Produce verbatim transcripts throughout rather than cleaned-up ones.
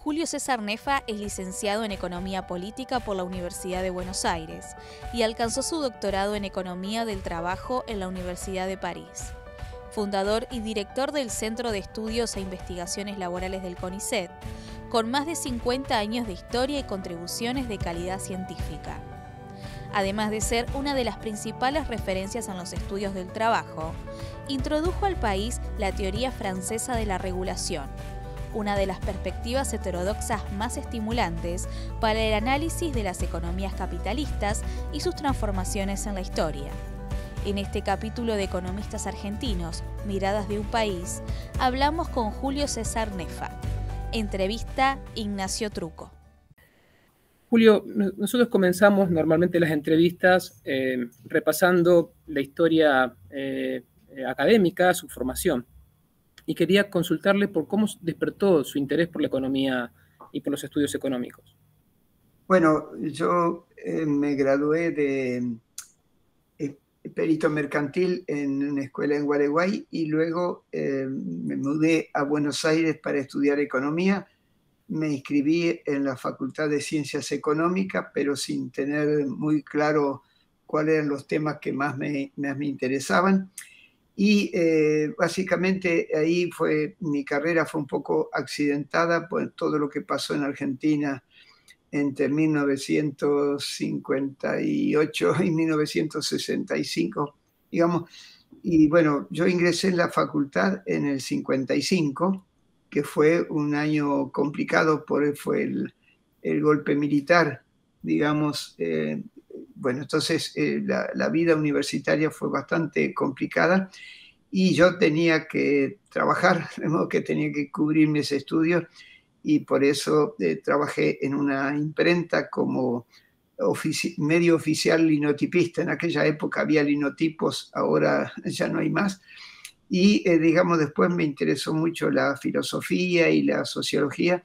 Julio César Nefa es licenciado en Economía Política por la Universidad de Buenos Aires y alcanzó su doctorado en Economía del Trabajo en la Universidad de París. Fundador y director del Centro de Estudios e Investigaciones Laborales del CONICET, con más de cincuenta años de historia y contribuciones de calidad científica. Además de ser una de las principales referencias en los estudios del trabajo, introdujo al país la teoría francesa de la regulación, una de las perspectivas heterodoxas más estimulantes para el análisis de las economías capitalistas y sus transformaciones en la historia. En este capítulo de Economistas Argentinos, Miradas de un País, hablamos con Julio César Nefa. Entrevista Ignacio Truco. Julio, nosotros comenzamos normalmente las entrevistas eh, repasando la historia eh, académica, su formación. Y quería consultarle por cómo despertó su interés por la economía y por los estudios económicos. Bueno, yo eh, me gradué de eh, perito mercantil en una escuela en Gualeguay y luego eh, me mudé a Buenos Aires para estudiar economía. Me inscribí en la Facultad de Ciencias Económicas, pero sin tener muy claro cuáles eran los temas que más me, más me interesaban. Y eh, básicamente ahí fue, mi carrera fue un poco accidentada por todo lo que pasó en Argentina entre mil novecientos cincuenta y ocho y mil novecientos sesenta y cinco, digamos. Y bueno, yo ingresé en la facultad en el cincuenta y cinco, que fue un año complicado, por fue el, el golpe militar, digamos. Eh, bueno, entonces eh, la, la vida universitaria fue bastante complicada y yo tenía que trabajar, de modo que tenía que cubrir mis estudios y por eso eh, trabajé en una imprenta como ofici- medio oficial linotipista. En aquella época había linotipos, ahora ya no hay más. Y, eh, digamos, después me interesó mucho la filosofía y la sociología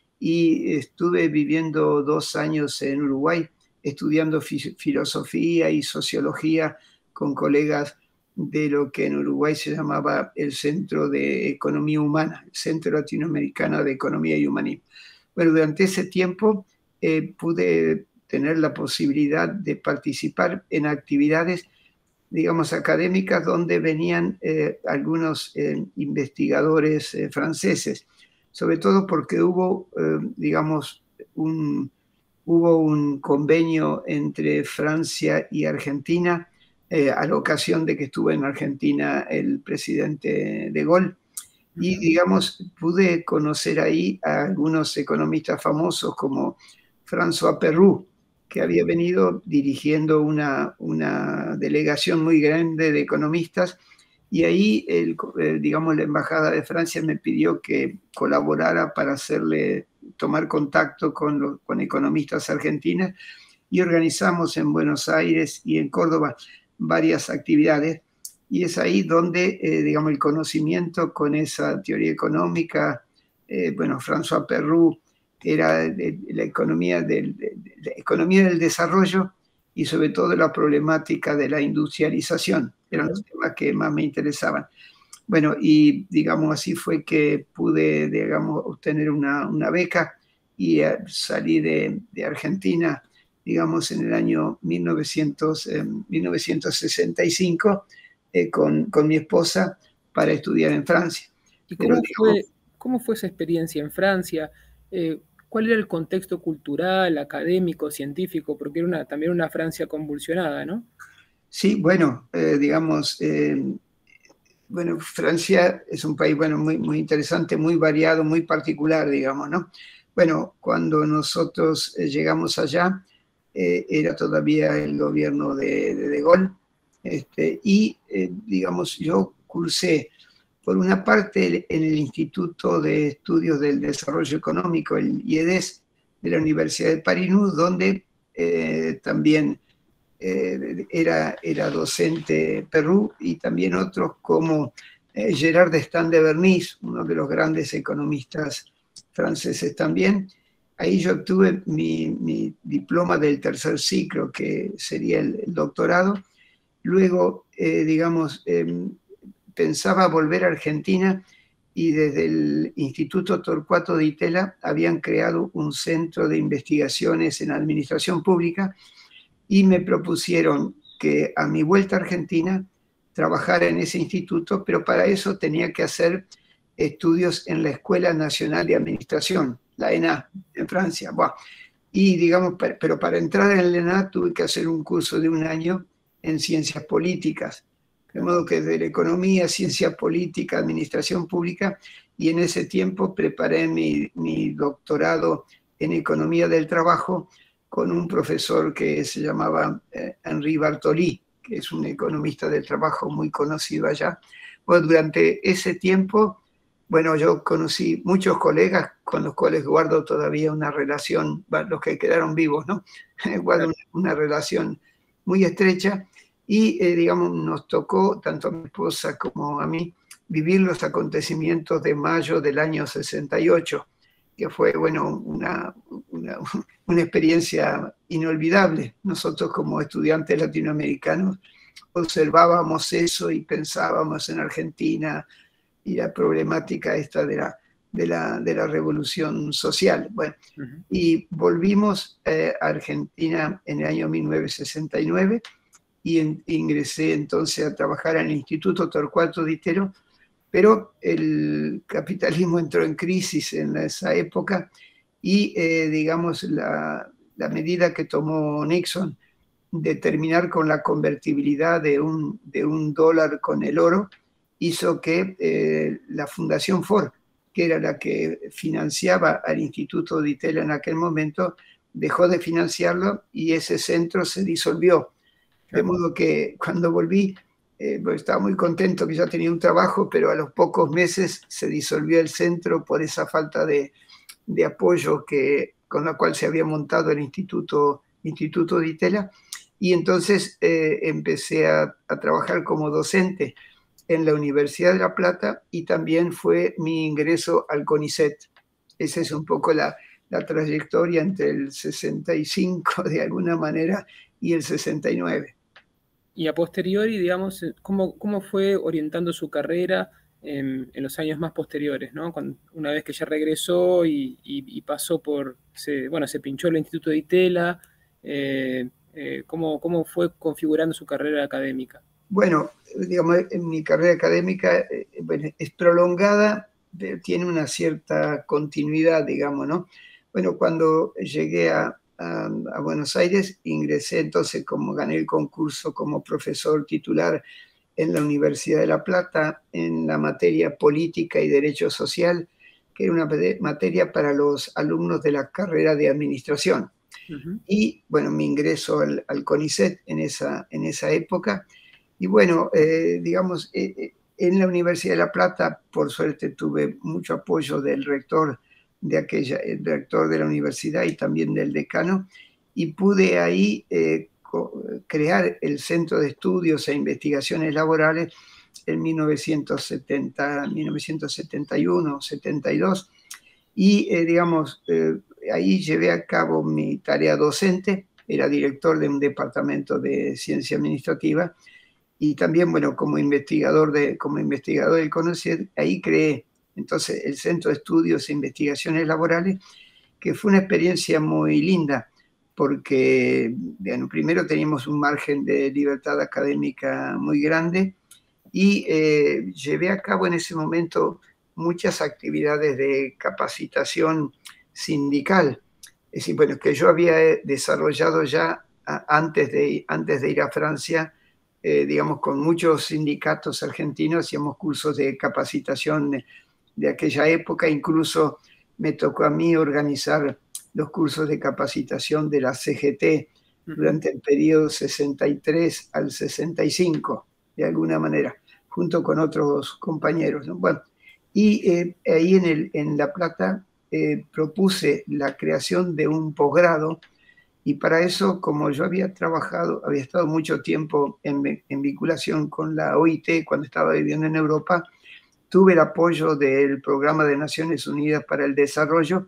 y estuve viviendo dos años en Uruguay estudiando fi- filosofía y sociología con colegas de lo que en Uruguay se llamaba el Centro de Economía Humana, el Centro Latinoamericano de Economía y Humanismo. Bueno, durante ese tiempo eh, pude tener la posibilidad de participar en actividades, digamos, académicas donde venían eh, algunos eh, investigadores eh, franceses, sobre todo porque hubo, eh, digamos, un, hubo un convenio entre Francia y Argentina eh, a la ocasión de que estuvo en Argentina el presidente de Gaulle. Y, digamos, pude conocer ahí a algunos economistas famosos como François Perroux, que había venido dirigiendo una, una delegación muy grande de economistas, y ahí, el, eh, digamos, la Embajada de Francia me pidió que colaborara para hacerle tomar contacto con, los, con economistas argentinos, y organizamos en Buenos Aires y en Córdoba varias actividades, y es ahí donde, eh, digamos, el conocimiento con esa teoría económica, eh, bueno, François Perroux, era de, de la, economía del, de, de la economía del desarrollo y sobre todo la problemática de la industrialización. Eran los temas que más me interesaban. Bueno, y digamos así fue que pude, digamos, obtener una, una beca y eh, salí de, de Argentina, digamos, en el año mil novecientos, eh, mil novecientos sesenta y cinco eh, con, con mi esposa para estudiar en Francia. ¿Y cómo, Pero, digamos, fue, cómo fue esa experiencia en Francia? Eh, ¿Cuál era el contexto cultural, académico, científico? Porque era una, también una Francia convulsionada, ¿no? Sí, bueno, eh, digamos, eh, bueno, Francia es un país, bueno, muy, muy interesante, muy variado, muy particular, digamos, ¿no? Bueno, cuando nosotros eh, llegamos allá, eh, era todavía el gobierno de De, de Gaulle, este, y, eh, digamos, yo cursé, por una parte, en el Instituto de Estudios del Desarrollo Económico, el I E D E S, de la Universidad de París, donde eh, también eh, era, era docente Perroux, y también otros como eh, Gérard d'Estaing de Bernis, uno de los grandes economistas franceses también. Ahí yo obtuve mi, mi diploma del tercer ciclo, que sería el, el doctorado. Luego, eh, digamos, eh, pensaba volver a Argentina y desde el Instituto Torcuato Di Tella habían creado un centro de investigaciones en administración pública y me propusieron que a mi vuelta a Argentina trabajara en ese instituto, pero para eso tenía que hacer estudios en la Escuela Nacional de Administración, la E N A, en Francia. Buah. Y digamos, pero para entrar en la E N A tuve que hacer un curso de un año en ciencias políticas. De modo que de la economía, ciencia política, administración pública, y en ese tiempo preparé mi, mi doctorado en economía del trabajo con un profesor que se llamaba eh, Henri Bartoli, que es un economista del trabajo muy conocido allá. Bueno, durante ese tiempo, bueno, yo conocí muchos colegas con los cuales guardo todavía una relación, los que quedaron vivos, ¿no? Guardo una, una relación muy estrecha. Y, eh, digamos, nos tocó, tanto a mi esposa como a mí, vivir los acontecimientos de mayo del año sesenta y ocho, que fue, bueno, una, una, una experiencia inolvidable. Nosotros como estudiantes latinoamericanos observábamos eso y pensábamos en Argentina y la problemática esta de la, de la, de la revolución social. Bueno, uh-huh. Y volvimos eh, a Argentina en el año mil novecientos sesenta y nueve, y en, ingresé entonces a trabajar en el Instituto Torcuato Di Tella, pero el capitalismo entró en crisis en esa época y, eh, digamos, la, la medida que tomó Nixon de terminar con la convertibilidad de un, de un dólar con el oro hizo que eh, la Fundación Ford, que era la que financiaba al Instituto Di Tella en aquel momento, dejó de financiarlo y ese centro se disolvió. De modo que cuando volví, eh, pues estaba muy contento que ya tenía un trabajo, pero a los pocos meses se disolvió el centro por esa falta de, de apoyo que, con la cual se había montado el Instituto, Instituto Di Tella. Y entonces eh, empecé a, a trabajar como docente en la Universidad de La Plata y también fue mi ingreso al CONICET. Esa es un poco la, la trayectoria entre el sesenta y cinco, de alguna manera, y el sesenta y nueve. Y a posteriori, digamos, ¿cómo, cómo fue orientando su carrera en, en los años más posteriores, ¿no? Cuando, una vez que ya regresó y, y, y pasó por, se, bueno, se pinchó el Instituto Di Tella, eh, eh, ¿cómo, ¿cómo fue configurando su carrera académica? Bueno, digamos, en mi carrera académica eh, bueno, es prolongada, tiene una cierta continuidad, digamos, ¿no? Bueno, cuando llegué a A, a Buenos Aires, ingresé entonces, como gané el concurso como profesor titular en la Universidad de La Plata, en la materia política y derecho social, que era una materia para los alumnos de la carrera de administración. Uh-huh. Y bueno, mi ingreso al, al CONICET en esa, en esa época. Y bueno, eh, digamos, eh, en la Universidad de La Plata, por suerte, tuve mucho apoyo del rector de aquella, el rector de la universidad y también del decano, y pude ahí eh, crear el Centro de Estudios e Investigaciones Laborales en mil novecientos setenta, mil novecientos setenta y uno, setenta y dos, y eh, digamos, eh, ahí llevé a cabo mi tarea docente, era director de un departamento de ciencia administrativa, y también, bueno, como investigador, de, como investigador del CONICET, ahí creé entonces el Centro de Estudios e Investigaciones Laborales, que fue una experiencia muy linda, porque bueno, primero teníamos un margen de libertad académica muy grande y eh, llevé a cabo en ese momento muchas actividades de capacitación sindical. Es decir, bueno, que yo había desarrollado ya antes de, antes de ir a Francia, eh, digamos, con muchos sindicatos argentinos, hacíamos cursos de capacitación de, de aquella época, incluso me tocó a mí organizar los cursos de capacitación de la C G T durante el periodo sesenta y tres al sesenta y cinco, de alguna manera, junto con otros compañeros, ¿no? Bueno, y eh, ahí en, el, en La Plata eh, propuse la creación de un posgrado, y para eso, como yo había trabajado, había estado mucho tiempo en, en vinculación con la O I T cuando estaba viviendo en Europa, tuve el apoyo del Programa de Naciones Unidas para el Desarrollo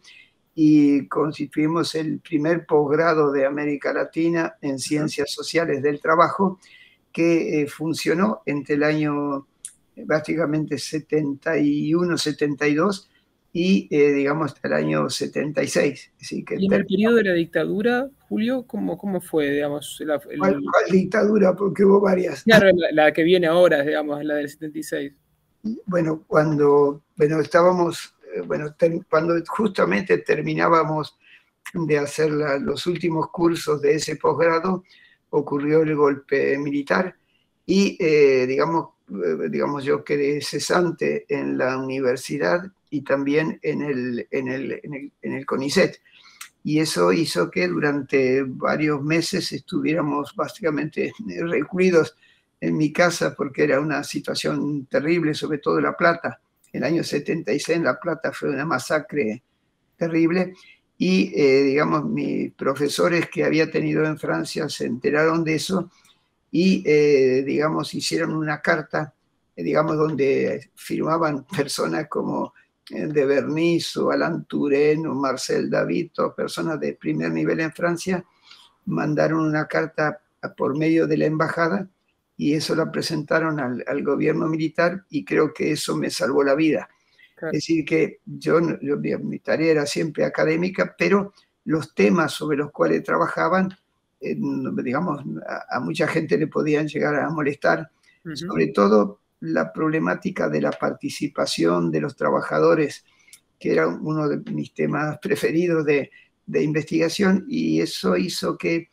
y constituimos el primer posgrado de América Latina en Ciencias Sociales del Trabajo, que eh, funcionó entre el año básicamente setenta y uno, setenta y dos, y eh, digamos hasta el año setenta y seis. Así que ¿Y en el periodo de la dictadura, Julio, cómo, cómo fue, digamos? La, el... ¿Cuál, ¿Cuál dictadura? Porque hubo varias. Claro, la, la que viene ahora, digamos, la del setenta y seis. Bueno, cuando bueno, estábamos, eh, bueno, ter, cuando justamente terminábamos de hacer la, los últimos cursos de ese posgrado, ocurrió el golpe militar y, eh, digamos, eh, digamos, yo quedé cesante en la universidad y también en el, en el, en el, en el CONICET. Y eso hizo que durante varios meses estuviéramos básicamente recluidos en mi casa porque era una situación terrible, sobre todo en La Plata. El año setenta y seis en La Plata fue una masacre terrible y, eh, digamos, mis profesores que había tenido en Francia se enteraron de eso y, eh, digamos, hicieron una carta, eh, digamos, donde firmaban personas como de Bernis o Alain Touraine o Marcel David, todas personas de primer nivel en Francia, mandaron una carta por medio de la embajada y eso la presentaron al, al gobierno militar y creo que eso me salvó la vida. Claro. Es decir, que yo, yo, mi tarea era siempre académica, pero los temas sobre los cuales trabajaban, eh, digamos, a, a mucha gente le podían llegar a molestar, uh-huh. Sobre todo la problemática de la participación de los trabajadores, que era uno de mis temas preferidos de, de investigación, y eso hizo que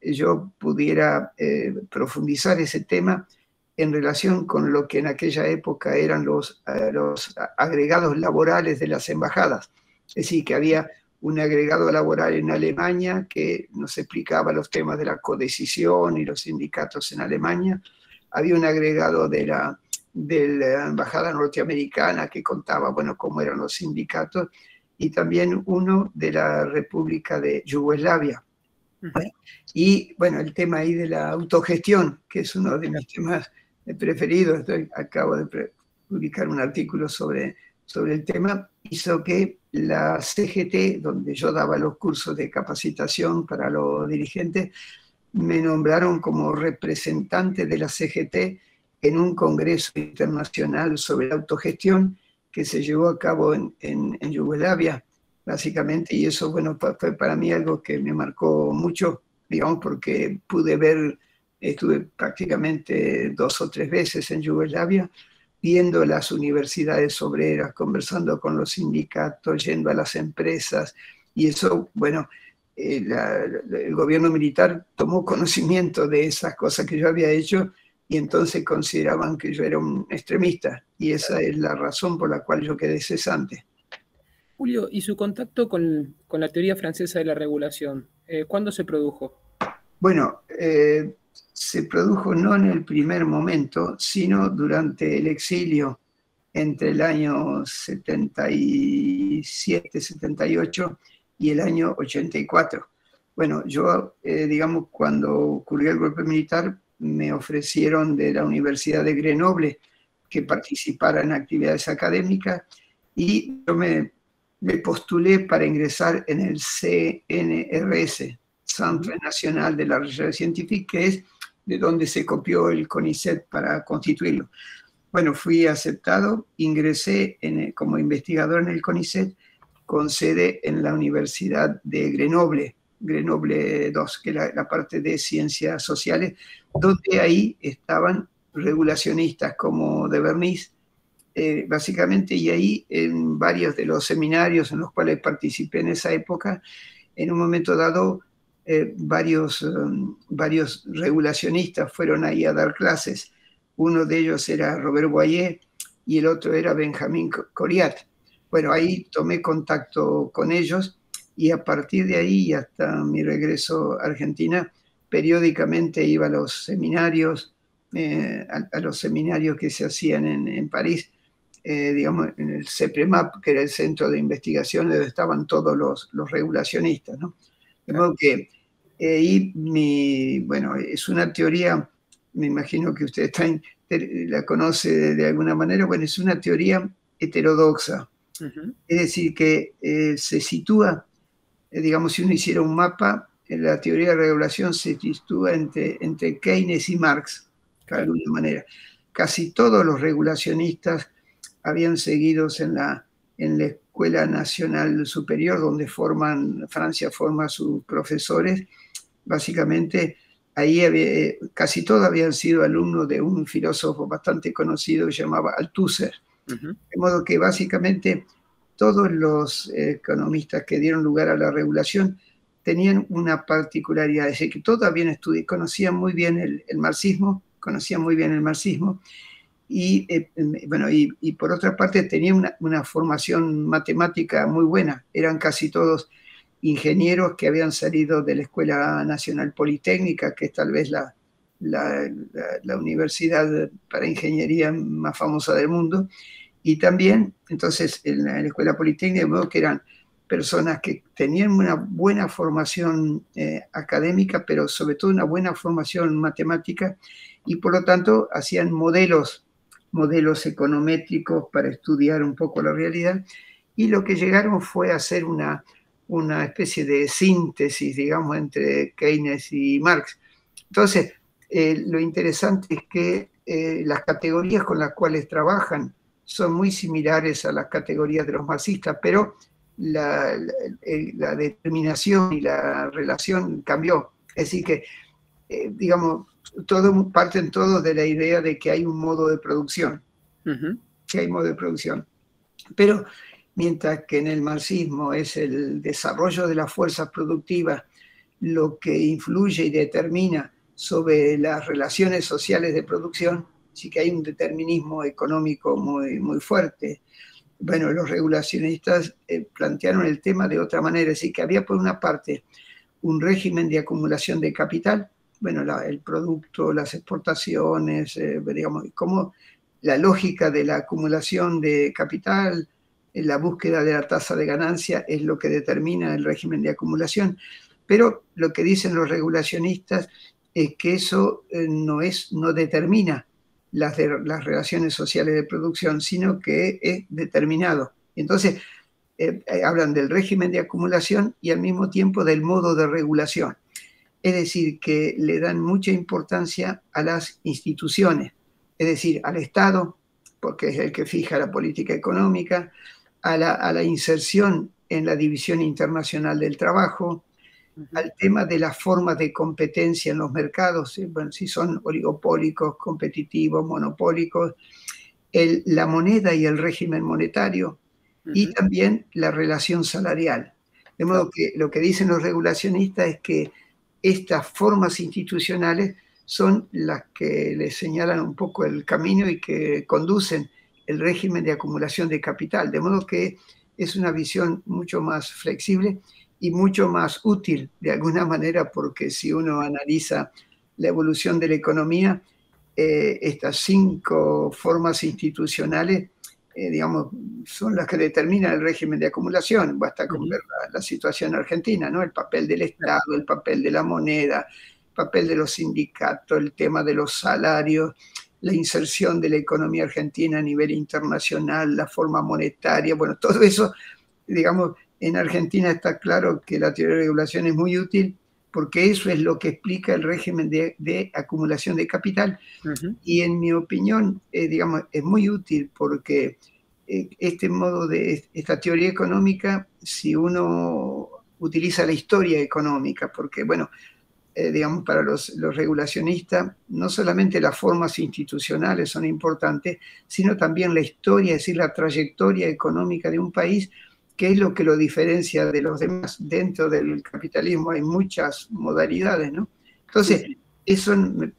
yo pudiera eh, profundizar ese tema en relación con lo que en aquella época eran los, eh, los agregados laborales de las embajadas. Es decir, que había un agregado laboral en Alemania que nos explicaba los temas de la codecisión y los sindicatos en Alemania. Había un agregado de la, de la embajada norteamericana que contaba, bueno, cómo eran los sindicatos, y también uno de la República de Yugoslavia. Uh-huh. Bueno, y bueno, el tema ahí de la autogestión, que es uno de mis temas preferidos. Estoy, acabo de publicar un artículo sobre, sobre el tema, hizo que la C G T, donde yo daba los cursos de capacitación para los dirigentes, me nombraron como representante de la C G T en un congreso internacional sobre la autogestión que se llevó a cabo en, en, en Yugoslavia, básicamente, y eso, bueno, fue para mí algo que me marcó mucho, digamos, porque pude ver, estuve prácticamente dos o tres veces en Yugoslavia, viendo las universidades obreras, conversando con los sindicatos, yendo a las empresas, y eso, bueno, eh, la, la, el gobierno militar tomó conocimiento de esas cosas que yo había hecho, y entonces consideraban que yo era un extremista, y esa es la razón por la cual yo quedé cesante. Julio, ¿y su contacto con, con la teoría francesa de la regulación? Eh, ¿Cuándo se produjo? Bueno, eh, se produjo no en el primer momento, sino durante el exilio entre el año setenta y siete, setenta y ocho y el año ochenta y cuatro. Bueno, yo, eh, digamos, cuando ocurrió el golpe militar, me ofrecieron de la Universidad de Grenoble que participara en actividades académicas y yo me, me postulé para ingresar en el C N R S, Centre National de la Recherche Scientifique, que es de donde se copió el CONICET para constituirlo. Bueno, fui aceptado, ingresé en, como investigador en el CONICET con sede en la Universidad de Grenoble, Grenoble dos, que es la, la parte de ciencias sociales, donde ahí estaban regulacionistas como de Bernis, eh, básicamente, y ahí en varios de los seminarios en los cuales participé en esa época, en un momento dado, eh, varios, um, varios regulacionistas fueron ahí a dar clases. Uno de ellos era Robert Boyer y el otro era Benjamin Coriat. Bueno, ahí tomé contacto con ellos y a partir de ahí hasta mi regreso a Argentina, periódicamente iba a los seminarios, eh, a, a los seminarios que se hacían en, en París, eh, digamos, en el CEPREMAP, que era el centro de investigación donde estaban todos los, los regulacionistas, ¿no? De modo que eh, y mi, bueno, es una teoría, me imagino que usted está en, la conoce de, de alguna manera, bueno, es una teoría heterodoxa. Uh-huh. Es decir, que eh, se sitúa, eh, digamos, si uno hiciera un mapa, en la teoría de regulación se sitúa entre, entre Keynes y Marx, de alguna manera. casi todos los regulacionistas habían seguido en la, en la Escuela Nacional Superior, donde forman, Francia forma a sus profesores. Básicamente, ahí había, casi todos habían sido alumnos de un filósofo bastante conocido que se llamaba Althusser. Uh-huh. De modo que básicamente todos los economistas que dieron lugar a la regulación tenían una particularidad, es decir, que todos habían estudiado, conocían muy bien el, el marxismo, conocían muy bien el marxismo, y, eh, bueno, y, y por otra parte tenían una, una formación matemática muy buena, eran casi todos ingenieros que habían salido de la Escuela Nacional Politécnica, que es tal vez la, la, la, la universidad para ingeniería más famosa del mundo, y también, entonces, en la, en la Escuela Politécnica, de modo que eran personas que tenían una buena formación eh, académica, pero sobre todo una buena formación matemática, y por lo tanto hacían modelos, modelos econométricos para estudiar un poco la realidad, y lo que llegaron fue a hacer una, una especie de síntesis, digamos, entre Keynes y Marx. Entonces, eh, lo interesante es que eh, las categorías con las cuales trabajan son muy similares a las categorías de los marxistas, pero la, la, la determinación y la relación cambió. Es decir que, eh, digamos, todo, parten todos de la idea de que hay un modo de producción, uh-huh. que hay modo de producción. Pero mientras que en el marxismo es el desarrollo de las fuerzas productivas lo que influye y determina sobre las relaciones sociales de producción, sí que hay un determinismo económico muy, muy fuerte. Bueno, los regulacionistas eh, plantearon el tema de otra manera, es decir, que había por una parte un régimen de acumulación de capital, bueno, la, el producto, las exportaciones, eh, digamos, como la lógica de la acumulación de capital, eh, la búsqueda de la tasa de ganancia es lo que determina el régimen de acumulación, pero lo que dicen los regulacionistas es que eso eh, no, es, no determina Las, de, las relaciones sociales de producción, sino que es determinado. Entonces, eh, hablan del régimen de acumulación y al mismo tiempo del modo de regulación. Es decir, que le dan mucha importancia a las instituciones, es decir, al Estado, porque es el que fija la política económica, a la, a la inserción en la división internacional del trabajo, al tema de las formas de competencia en los mercados, ¿sí? Bueno, si son oligopólicos, competitivos, monopólicos, el, la moneda y el régimen monetario, uh-huh. y también la relación salarial. De modo que lo que dicen los regulacionistas es que estas formas institucionales son las que le señalan un poco el camino y que conducen el régimen de acumulación de capital. De modo que es una visión mucho más flexible y mucho más útil de alguna manera, porque si uno analiza la evolución de la economía, eh, estas cinco formas institucionales, eh, digamos, son las que determinan el régimen de acumulación. Basta con uh-huh. ver la, la situación argentina, ¿no? El papel del Estado, el papel de la moneda, el papel de los sindicatos, el tema de los salarios, la inserción de la economía argentina a nivel internacional, la forma monetaria, bueno, todo eso, digamos, en Argentina está claro que la teoría de regulación es muy útil porque eso es lo que explica el régimen de, de acumulación de capital. Uh-huh. Y en mi opinión, eh, digamos, es muy útil porque eh, este modo de esta teoría económica, si uno utiliza la historia económica, porque, bueno, eh, digamos, para los, los regulacionistas, no solamente las formas institucionales son importantes, sino también la historia, es decir, la trayectoria económica de un país, que es lo que lo diferencia de los demás. Dentro del capitalismo hay muchas modalidades, ¿no? Entonces, sí. eso me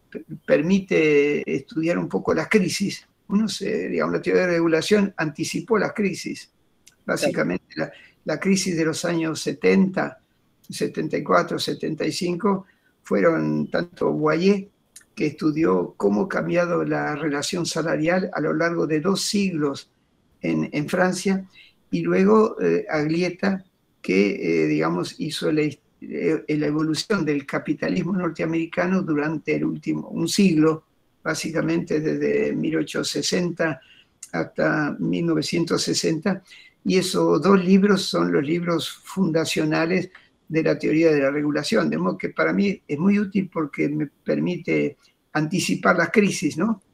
permite estudiar un poco las crisis. Uno se, digamos, la teoría de regulación anticipó las crisis. Básicamente, sí. la, la crisis de los años setenta, setenta y cuatro, setenta y cinco, fueron tanto Boyer, que estudió cómo ha cambiado la relación salarial a lo largo de dos siglos en, en Francia, y luego eh, Aglietta, que, eh, digamos, hizo la, eh, la evolución del capitalismo norteamericano durante el último, un siglo, básicamente desde mil ochocientos sesenta hasta mil novecientos sesenta, y esos dos libros son los libros fundacionales de la teoría de la regulación, de modo que para mí es muy útil porque me permite anticipar las crisis, ¿no?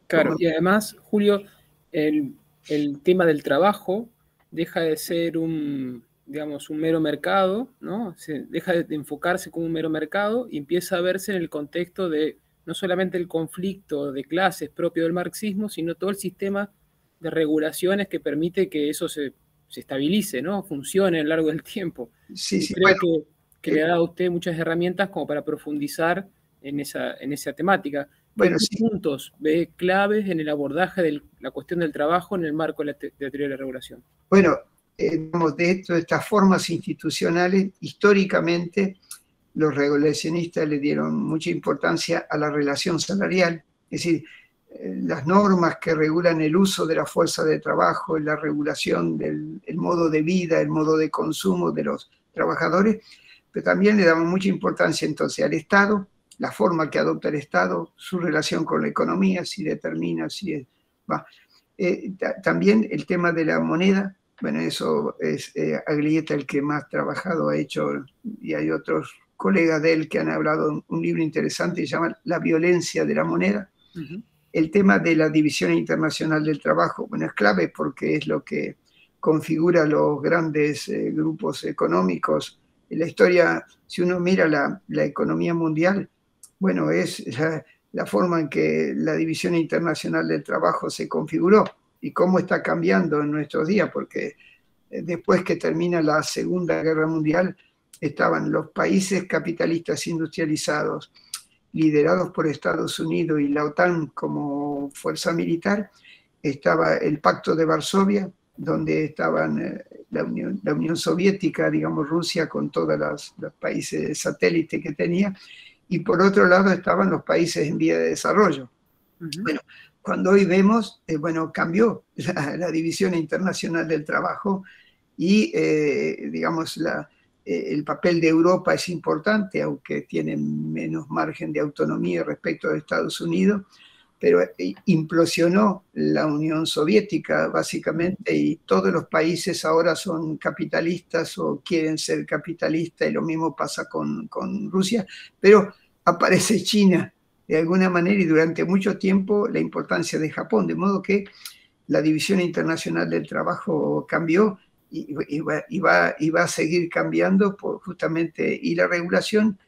Claro, Como- y además, Julio, el, el tema del trabajo deja de ser un, digamos, un mero mercado, ¿no? Se deja de enfocarse como un mero mercado y empieza a verse en el contexto de no solamente el conflicto de clases propio del marxismo, sino todo el sistema de regulaciones que permite que eso se, se estabilice, ¿no? Funcione a lo largo del tiempo. sí, Y sí, creo bueno, que, que le eh, ha dado a usted muchas herramientas como para profundizar en esa, en esa temática. ¿Qué, bueno, qué sí. puntos ve claves en el abordaje de la cuestión del trabajo en el marco de la, te, de la teoría de la regulación? Bueno, eh, digamos, de, esto, de estas formas institucionales, históricamente los regulacionistas le dieron mucha importancia a la relación salarial, es decir, eh, las normas que regulan el uso de la fuerza de trabajo, la regulación del el modo de vida, el modo de consumo de los trabajadores, pero también le daban mucha importancia entonces al Estado, la forma que adopta el Estado, su relación con la economía, si determina, si es, va. Eh, ta- también el tema de la moneda, bueno, eso es eh, Aglietta el que más trabajado ha hecho, y hay otros colegas de él que han hablado un, un libro interesante que se llama La violencia de la moneda. Uh-huh. El tema de la división internacional del trabajo, bueno, es clave porque es lo que configura los grandes eh, grupos económicos. En la historia, si uno mira la, la economía mundial, bueno, es la, la forma en que la división internacional del trabajo se configuró y cómo está cambiando en nuestros días, porque después que termina la Segunda Guerra Mundial, estaban los países capitalistas industrializados, liderados por Estados Unidos y la OTAN como fuerza militar, estaba el Pacto de Varsovia, donde estaban eh, la, Unión, la Unión Soviética, digamos Rusia, con todos los, los países satélites que tenía, y por otro lado estaban los países en vía de desarrollo. Uh-huh. Bueno, cuando hoy vemos, eh, bueno, cambió la, la división internacional del trabajo y, eh, digamos, la, eh, el papel de Europa es importante, aunque tiene menos margen de autonomía respecto a Estados Unidos, pero eh, implosionó la Unión Soviética, básicamente, y todos los países ahora son capitalistas o quieren ser capitalistas, y lo mismo pasa con, con Rusia, pero aparece China de alguna manera y durante mucho tiempo la importancia de Japón, de modo que la división internacional del trabajo cambió y, y, va, y, va, y va a seguir cambiando por justamente, y la regulación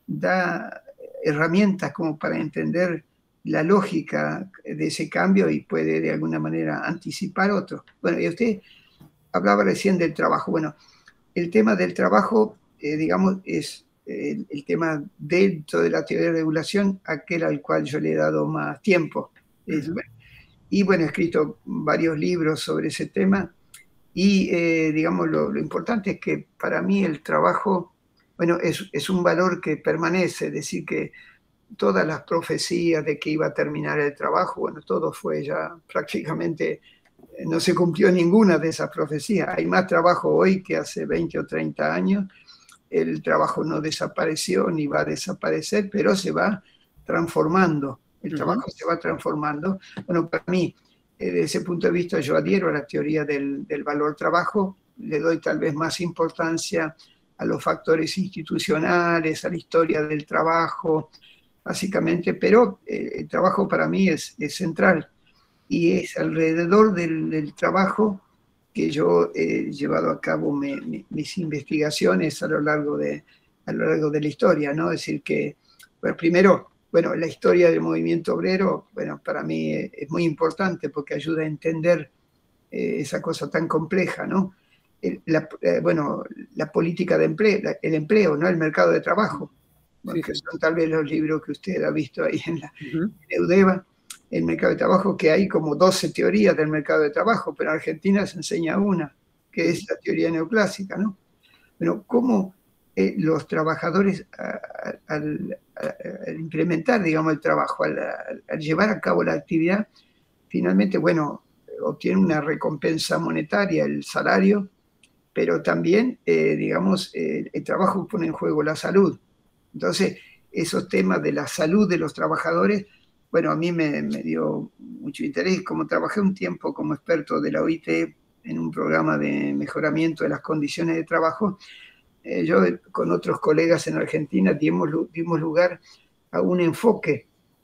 da herramientas como para entender la lógica de ese cambio y puede de alguna manera anticipar otros. Bueno, y usted hablaba recién del trabajo. Bueno, el tema del trabajo, eh, digamos, es el, el tema dentro de la teoría de regulación, aquel al cual yo le he dado más tiempo. Es, bueno, y bueno, he escrito varios libros sobre ese tema y, eh, digamos, lo, lo importante es que para mí el trabajo, bueno, es, es un valor que permanece, es decir, que todas las profecías de que iba a terminar el trabajo, bueno, todo fue ya prácticamente, no se cumplió ninguna de esas profecías. Hay más trabajo hoy que hace veinte o treinta años. El trabajo no desapareció ni va a desaparecer, pero se va transformando. El trabajo uh-huh. se va transformando. Bueno, para mí, desde ese punto de vista, yo adhiero a la teoría del, del valor trabajo. Le doy tal vez más importancia a los factores institucionales, a la historia del trabajo, básicamente, pero eh, el trabajo para mí es, es central y es alrededor del, del trabajo que yo he llevado a cabo me, me, mis investigaciones a lo largo de, a lo largo de la historia, ¿no? Es decir que, bueno, primero, bueno, la historia del movimiento obrero, bueno, para mí es muy importante porque ayuda a entender eh, esa cosa tan compleja, ¿no? El, la, eh, bueno, la política de empleo, la, el empleo, ¿no? El mercado de trabajo, sí, que sí. son tal vez los libros que usted ha visto ahí en la uh-huh. en Eudeva, el mercado de trabajo, que hay como doce teorías del mercado de trabajo, pero en Argentina se enseña una, que es la teoría neoclásica, ¿no? Pero cómo eh, los trabajadores a, a, al, al implementar, digamos, el trabajo, al, al llevar a cabo la actividad, finalmente, bueno, obtienen una recompensa monetaria, el salario, pero también, eh, digamos, eh, el trabajo pone en juego la salud. Entonces, esos temas de la salud de los trabajadores, bueno, a mí me, me dio mucho interés. Como trabajé un tiempo como experto de la O I T en un programa de mejoramiento de las condiciones de trabajo, eh, yo con otros colegas en Argentina dimos, dimos lugar a un enfoque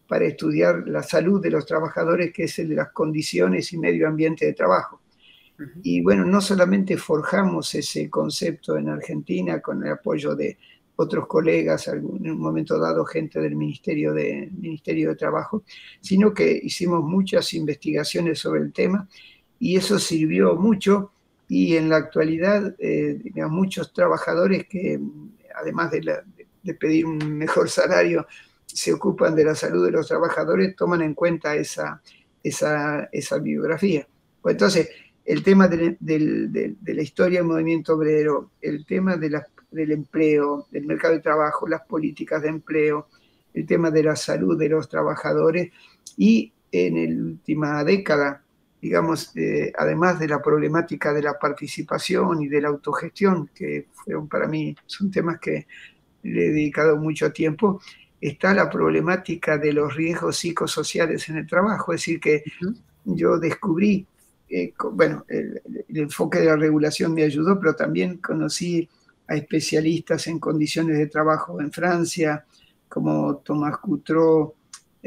para estudiar la salud de los trabajadores, que es el de las condiciones y medio ambiente de trabajo. Uh-huh. Y bueno, no solamente forjamos ese concepto en Argentina con el apoyo de otros colegas, en un momento dado gente del Ministerio de, Ministerio de Trabajo, sino que hicimos muchas investigaciones sobre el tema y eso sirvió mucho. Y en la actualidad, eh, digamos, muchos trabajadores que, además de, la, de pedir un mejor salario, se ocupan de la salud de los trabajadores, toman en cuenta esa, esa, esa bibliografía. Pues entonces, el tema de, de, de, de la historia del movimiento obrero, el tema de la, del empleo, del mercado de trabajo, las políticas de empleo, el tema de la salud de los trabajadores y en la última década, digamos, eh, además de la problemática de la participación y de la autogestión, que fueron para mí, son temas que le he dedicado mucho tiempo, está la problemática de los riesgos psicosociales en el trabajo. Es decir, que uh-huh. yo descubrí, eh, bueno, el, el enfoque de la regulación me ayudó, pero también conocí a especialistas en condiciones de trabajo en Francia, como Thomas Coutreau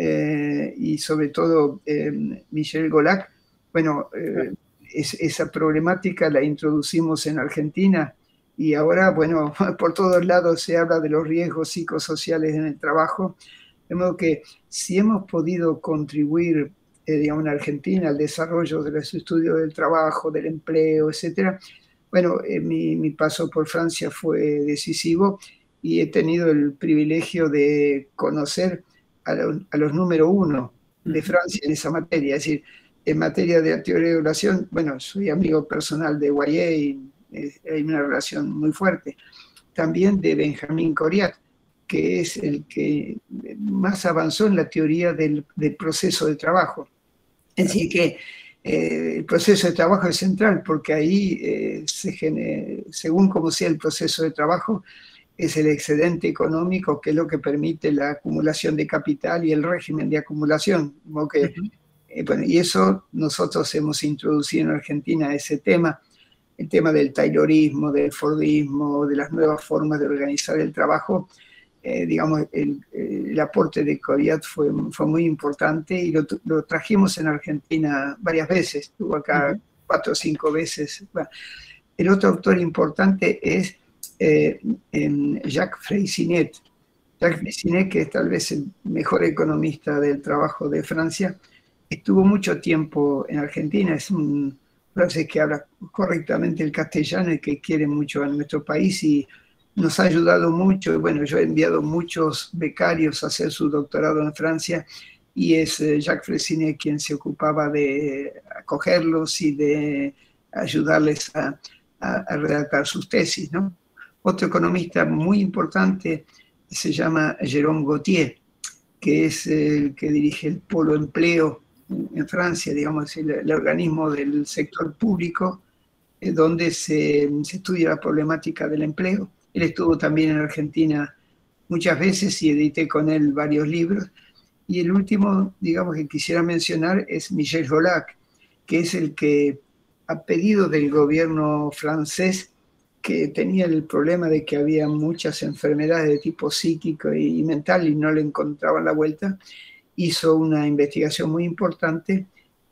eh, y sobre todo eh, Michel Golac. Bueno, eh, es, esa problemática la introducimos en Argentina y ahora, bueno, por todos lados se habla de los riesgos psicosociales en el trabajo. De modo que si hemos podido contribuir, eh, digamos, en Argentina al desarrollo de los estudios del trabajo, del empleo, etcétera, bueno, eh, mi, mi paso por Francia fue decisivo y he tenido el privilegio de conocer a, lo, a los número uno de Francia en esa materia. Es decir, en materia de teoría de regulación, bueno, soy amigo personal de Guayer y eh, hay una relación muy fuerte. También de Benjamin Coriat, que es el que más avanzó en la teoría del, del proceso de trabajo. Es decir, que eh, el proceso de trabajo es central porque ahí, eh, se genera, según como sea el proceso de trabajo, es el excedente económico que es lo que permite la acumulación de capital y el régimen de acumulación. Como que, uh-huh. eh, bueno, y eso nosotros hemos introducido en Argentina ese tema, el tema del taylorismo, del fordismo, de las nuevas formas de organizar el trabajo. Eh, digamos, el, el aporte de Coriat fue, fue muy importante y lo, lo trajimos en Argentina varias veces, estuvo acá uh-huh. cuatro o cinco veces. Bueno, el otro autor importante es eh, Jacques Freycinet. Jacques Freycinet, que es tal vez el mejor economista del trabajo de Francia, estuvo mucho tiempo en Argentina, es un francés que habla correctamente el castellano y que quiere mucho a nuestro país y nos ha ayudado mucho. Y bueno, yo he enviado muchos becarios a hacer su doctorado en Francia y es eh, Jacques Freycinet quien se ocupaba de acogerlos y de ayudarles a, a, a redactar sus tesis, ¿no? Otro economista muy importante se llama Jérôme Gauthier, que es el que dirige el Polo Empleo en Francia, digamos, el, el organismo del sector público eh, donde se, se estudia la problemática del empleo. Él estuvo también en Argentina muchas veces y edité con él varios libros. Y el último, digamos, que quisiera mencionar es Michel Golac, que es el que, a pedido del gobierno francés, que tenía el problema de que había muchas enfermedades de tipo psíquico y mental y no le encontraban la vuelta, hizo una investigación muy importante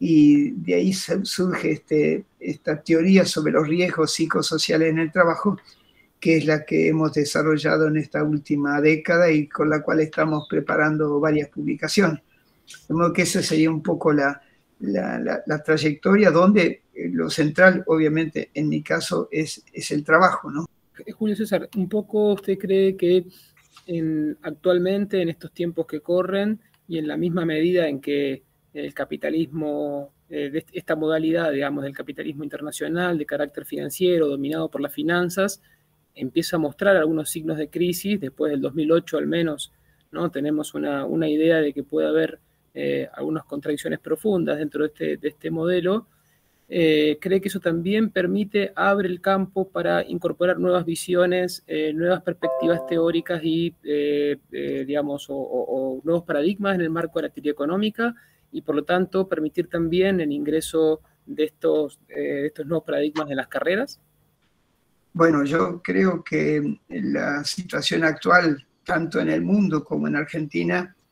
y de ahí surge este, esta teoría sobre los riesgos psicosociales en el trabajo, que es la que hemos desarrollado en esta última década y con la cual estamos preparando varias publicaciones. De modo que esa sería un poco la, la, la, la trayectoria, donde lo central, obviamente, en mi caso, es, es el trabajo, ¿no? Julio César, ¿un poco usted cree que en, actualmente, en estos tiempos que corren, y en la misma medida en que el capitalismo, eh, de esta modalidad, digamos, del capitalismo internacional de carácter financiero, dominado por las finanzas, empieza a mostrar algunos signos de crisis, después del dos mil ocho al menos, ¿no? Tenemos una, una idea de que puede haber eh, algunas contradicciones profundas dentro de este, de este modelo? Eh, ¿Cree que eso también permite, abre el campo para incorporar nuevas visiones, eh, nuevas perspectivas teóricas y, eh, eh, digamos, o, o, o nuevos paradigmas en el marco de la teoría económica y, por lo tanto, permitir también el ingreso de estos, eh, de estos nuevos paradigmas en las carreras? Bueno, yo creo que la situación actual, tanto en el mundo como en Argentina,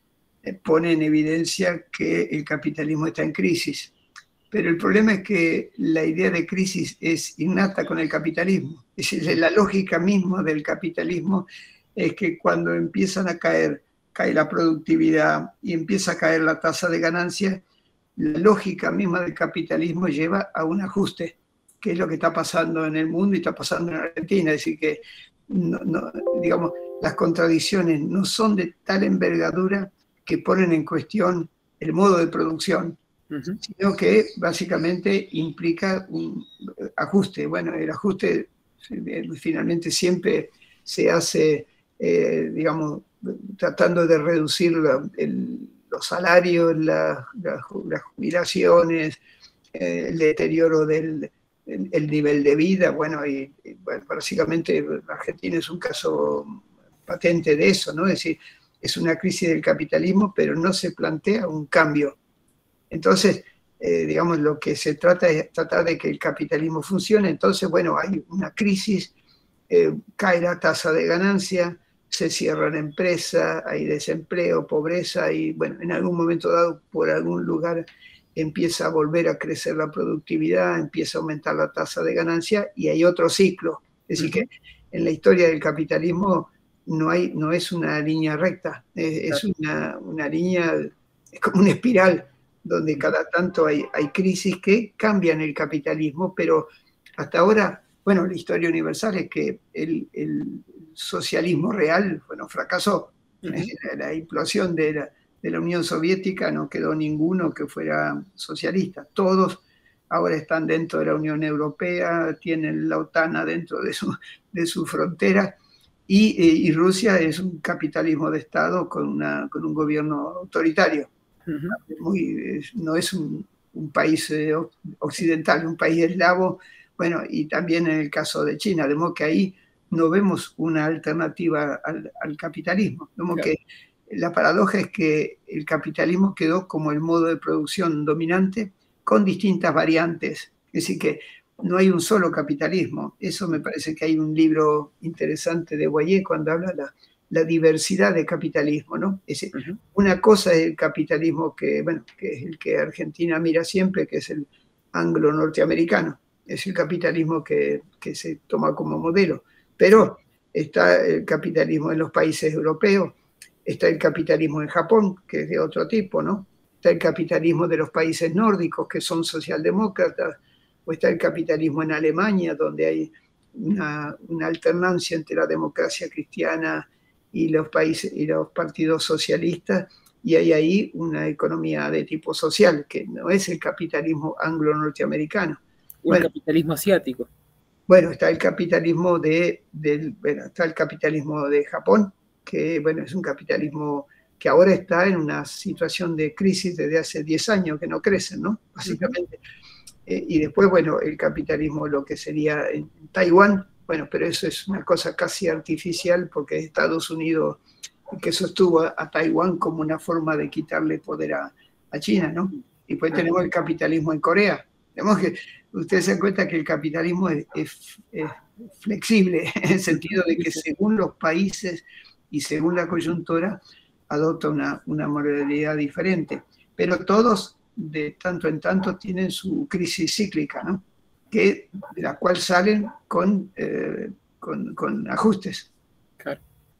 pone en evidencia que el capitalismo está en crisis. Pero el problema es que la idea de crisis es innata con el capitalismo. Es decir, la lógica misma del capitalismo es que cuando empiezan a caer, cae la productividad y empieza a caer la tasa de ganancia, la lógica misma del capitalismo lleva a un ajuste, que es lo que está pasando en el mundo y está pasando en Argentina. Es decir, que no, no, digamos, las contradicciones no son de tal envergadura que ponen en cuestión el modo de producción, uh-huh. sino que básicamente implica un ajuste. Bueno, el ajuste finalmente siempre se hace, eh, digamos, tratando de reducir la, el, los salarios, la, la, las jubilaciones, eh, el deterioro del el, el nivel de vida. Bueno, y, y bueno, básicamente Argentina es un caso patente de eso, ¿no? Es decir, es una crisis del capitalismo, pero no se plantea un cambio. Entonces, eh, digamos, lo que se trata es tratar de que el capitalismo funcione. Entonces, bueno, hay una crisis, eh, cae la tasa de ganancia, se cierran empresas, hay desempleo, pobreza, y bueno, en algún momento dado, por algún lugar, empieza a volver a crecer la productividad, empieza a aumentar la tasa de ganancia, y hay otro ciclo. Es decir, uh-huh. que en la historia del capitalismo no, hay, no es una línea recta, es, es una, una línea, es como una espiral, donde cada tanto hay, hay crisis que cambian el capitalismo, pero hasta ahora, bueno, la historia universal es que el, el socialismo real, bueno, fracasó. Uh-huh. la, la implosión de la, de la Unión Soviética no quedó ninguno que fuera socialista. Todos ahora están dentro de la Unión Europea, tienen la OTAN adentro de su, de su frontera, y, y Rusia es un capitalismo de Estado con, una, con un gobierno autoritario. Uh-huh. Muy, no es un, un país occidental, un país eslavo. Bueno, y también en el caso de China, de modo que ahí no vemos una alternativa al, al capitalismo. De modo claro. que la paradoja es que el capitalismo quedó como el modo de producción dominante con distintas variantes. Es decir, que no hay un solo capitalismo. Eso me parece que hay un libro interesante de Boyer cuando habla de la, la diversidad de capitalismo, ¿no? Es decir, uh-huh. una cosa es el capitalismo que, bueno, que es el que Argentina mira siempre, que es el anglo-norteamericano. Es el capitalismo que, que se toma como modelo. Pero está el capitalismo en los países europeos, está el capitalismo en Japón, que es de otro tipo, ¿no? Está el capitalismo de los países nórdicos, que son socialdemócratas, o está el capitalismo en Alemania, donde hay una, una alternancia entre la democracia cristiana y los países y los partidos socialistas, y hay ahí una economía de tipo social, que no es el capitalismo anglo-norteamericano. O el bueno, capitalismo asiático. Bueno, está el capitalismo de, de, bueno, está el capitalismo de Japón, que bueno, es un capitalismo que ahora está en una situación de crisis desde hace diez años, que no crecen, ¿no? Básicamente. Uh-huh. Eh, y después, bueno, el capitalismo, lo que sería en Taiwán, bueno, pero eso es una cosa casi artificial porque Estados Unidos que sostuvo a, a Taiwán como una forma de quitarle poder a, a China, ¿no? Y después tenemos el capitalismo en Corea. Tenemos que, ustedes se dan cuenta que el capitalismo es, es, es flexible, en el sentido de que según los países y según la coyuntura adopta una, una modalidad diferente. Pero todos, de tanto en tanto, tienen su crisis cíclica, ¿no? Que, de la cual salen con, eh, con, con ajustes. Claro.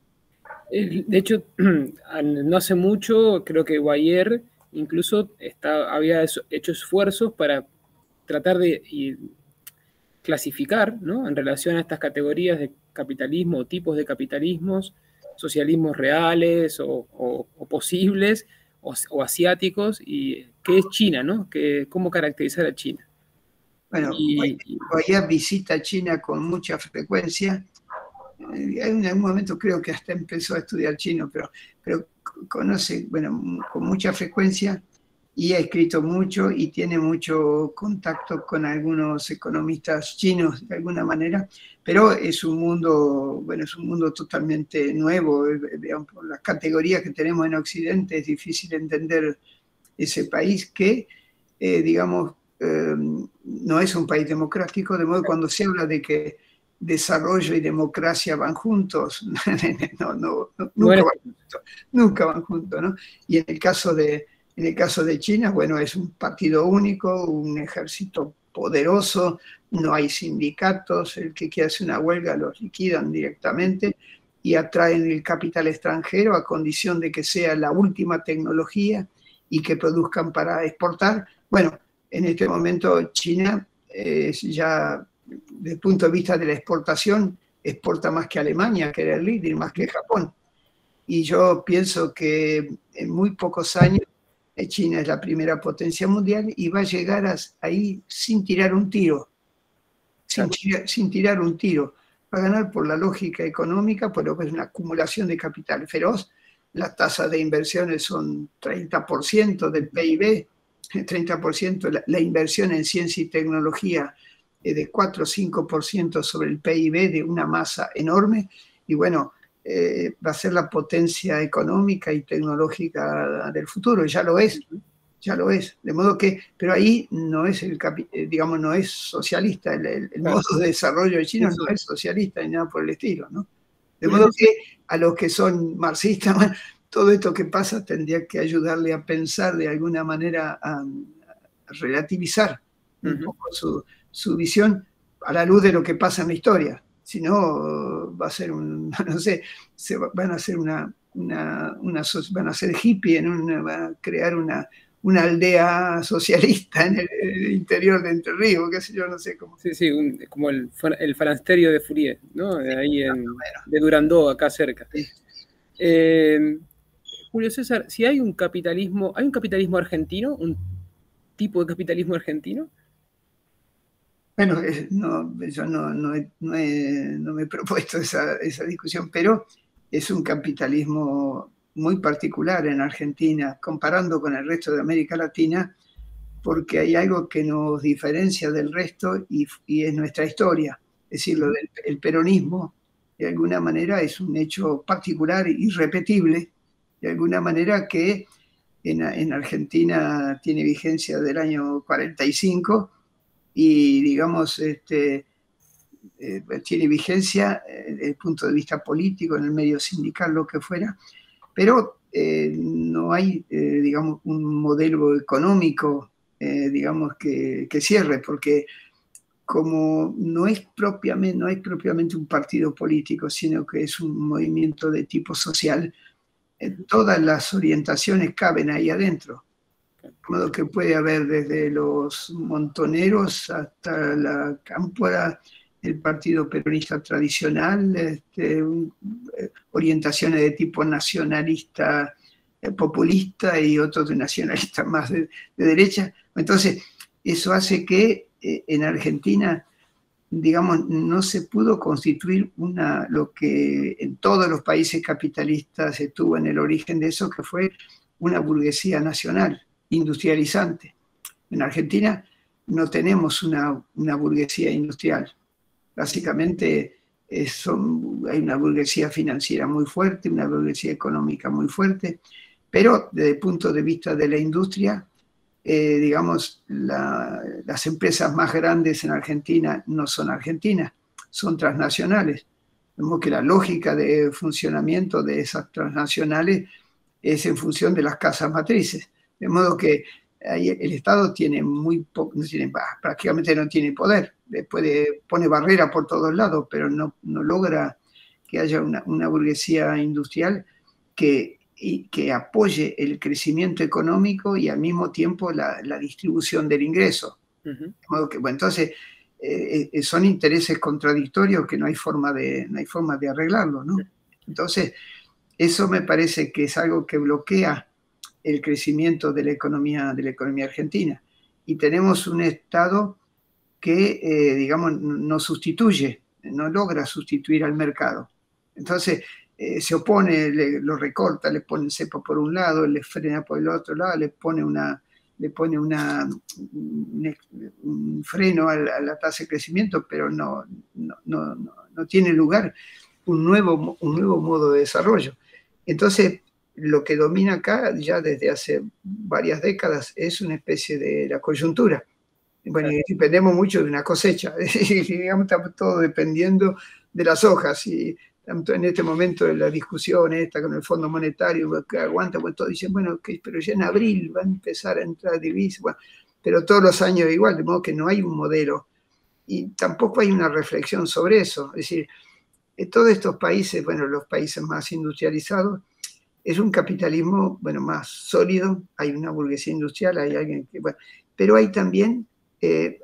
De hecho, no hace mucho, creo que Boyer incluso está, había hecho esfuerzos para tratar de y, clasificar, ¿no? En relación a estas categorías de capitalismo o tipos de capitalismos, socialismos reales o, o, o posibles o, o asiáticos, y qué es China, ¿no? Que, ¿cómo caracterizar a China? Bueno, y, Boyer visita China con mucha frecuencia. En algún momento creo que hasta empezó a estudiar chino, pero, pero conoce, bueno, con mucha frecuencia, y ha escrito mucho y tiene mucho contacto con algunos economistas chinos de alguna manera, pero es un mundo, bueno, es un mundo totalmente nuevo. Digamos, por las categorías que tenemos en Occidente es difícil entender ese país que, eh, digamos, eh, no es un país democrático, de modo que cuando se habla de que desarrollo y democracia van juntos. No, no, no, nunca, bueno. van juntos, nunca van juntos, ¿no? Y en el caso de, en el caso de China, bueno, es un partido único, un ejército poderoso, no hay sindicatos, el que quiera hacer una huelga los liquidan directamente y atraen el capital extranjero a condición de que sea la última tecnología y que produzcan para exportar. Bueno, en este momento China es ya, desde el punto de vista de la exportación, exporta más que Alemania, que era el líder, más que Japón. Y yo pienso que en muy pocos años China es la primera potencia mundial y va a llegar a, ahí sin tirar un tiro, sin, tira, sin tirar un tiro. Va a ganar por la lógica económica, por lo que es una acumulación de capital feroz. Las tasas de inversiones son treinta por ciento del P I B, treinta por ciento, la, la inversión en ciencia y tecnología es de cuatro o cinco por ciento sobre el P I B, de una masa enorme, y bueno, eh, va a ser la potencia económica y tecnológica del futuro, ya lo es, ya lo es, de modo que, pero ahí no es el, digamos, no es socialista, el, el, el modo de desarrollo de China no es socialista ni nada por el estilo, ¿no? De modo que a los que son marxistas, todo esto que pasa tendría que ayudarle a pensar de alguna manera, a, a relativizar un uh-huh. poco su, su visión a la luz de lo que pasa en la historia. Si no, va a ser un, no sé, se va, van a hacer una, una, una, van a ser hippie, en una, van a crear una, una aldea socialista en el, el interior de Entre Ríos, qué sé yo, no sé cómo. Sí, sí, un, como el, el falasterio de Fourier, ¿no? Sí, ahí en, bueno. de Durandot, acá cerca. Sí. Eh, Julio César, si hay un capitalismo, ¿hay un capitalismo argentino? ¿Un tipo de capitalismo argentino? Bueno, no, yo no, no, he, no, he, no me he propuesto esa, esa discusión, pero es un capitalismo muy particular en Argentina, comparando con el resto de América Latina, porque hay algo que nos diferencia del resto y, y es nuestra historia. Es decir, lo del, el peronismo, de alguna manera, es un hecho particular, irrepetible, de alguna manera que en, en Argentina tiene vigencia del año cuarenta y cinco y, digamos, este, eh, tiene vigencia desde el punto de vista político, en el medio sindical, lo que fuera, pero eh, no hay, eh, digamos, un modelo económico, eh, digamos, que, que cierre, porque como no es, propiamente, no es propiamente un partido político, sino que es un movimiento de tipo social, eh, todas las orientaciones caben ahí adentro. De modo que puede haber desde los montoneros hasta la cámpora, el partido peronista tradicional, este, un, eh, orientaciones de tipo nacionalista, eh, populista y otros de nacionalistas más de, de derecha. Entonces, eso hace que eh, en Argentina, digamos, no se pudo constituir una, lo que en todos los países capitalistas estuvo en el origen de eso, que fue una burguesía nacional, industrializante. En Argentina no tenemos una, una burguesía industrial. Básicamente es, son, hay una burguesía financiera muy fuerte, una burguesía económica muy fuerte, pero desde el punto de vista de la industria, eh, digamos, la, las empresas más grandes en Argentina no son argentinas, son transnacionales. Vemos que la lógica de funcionamiento de esas transnacionales es en función de las casas matrices. De modo que ahí el Estado tiene muy poco, no tiene, prácticamente no tiene poder. Puede, pone barrera por todos lados, pero no, no logra que haya una, una burguesía industrial que, y, que apoye el crecimiento económico y al mismo tiempo la, la distribución del ingreso. Uh-huh. De modo que, bueno, entonces eh, eh, son intereses contradictorios que no hay forma de, no hay forma de arreglarlo, ¿no? Entonces, eso me parece que es algo que bloquea el crecimiento de la economía, de la economía argentina. Y tenemos un Estado que, eh, digamos, no sustituye, no logra sustituir al mercado. Entonces, eh, se opone, le, lo recorta, le pone cepo por un lado, le frena por el otro lado, le pone, una, le pone una, un, un freno a la, a la tasa de crecimiento, pero no, no, no, no, no tiene lugar un nuevo, un nuevo modo de desarrollo. Entonces, lo que domina acá ya desde hace varias décadas es una especie de la coyuntura. Bueno, y dependemos mucho de una cosecha, digamos, estamos todos dependiendo de las hojas, y en este momento de la discusión esta con el Fondo Monetario, que aguanta, pues todos dicen, bueno, okay, pero ya en abril va a empezar a entrar divisas, bueno, pero todos los años igual, de modo que no hay un modelo, y tampoco hay una reflexión sobre eso, es decir, en todos estos países, bueno, los países más industrializados, es un capitalismo, bueno, más sólido, hay una burguesía industrial, hay alguien que, bueno, pero hay también eh,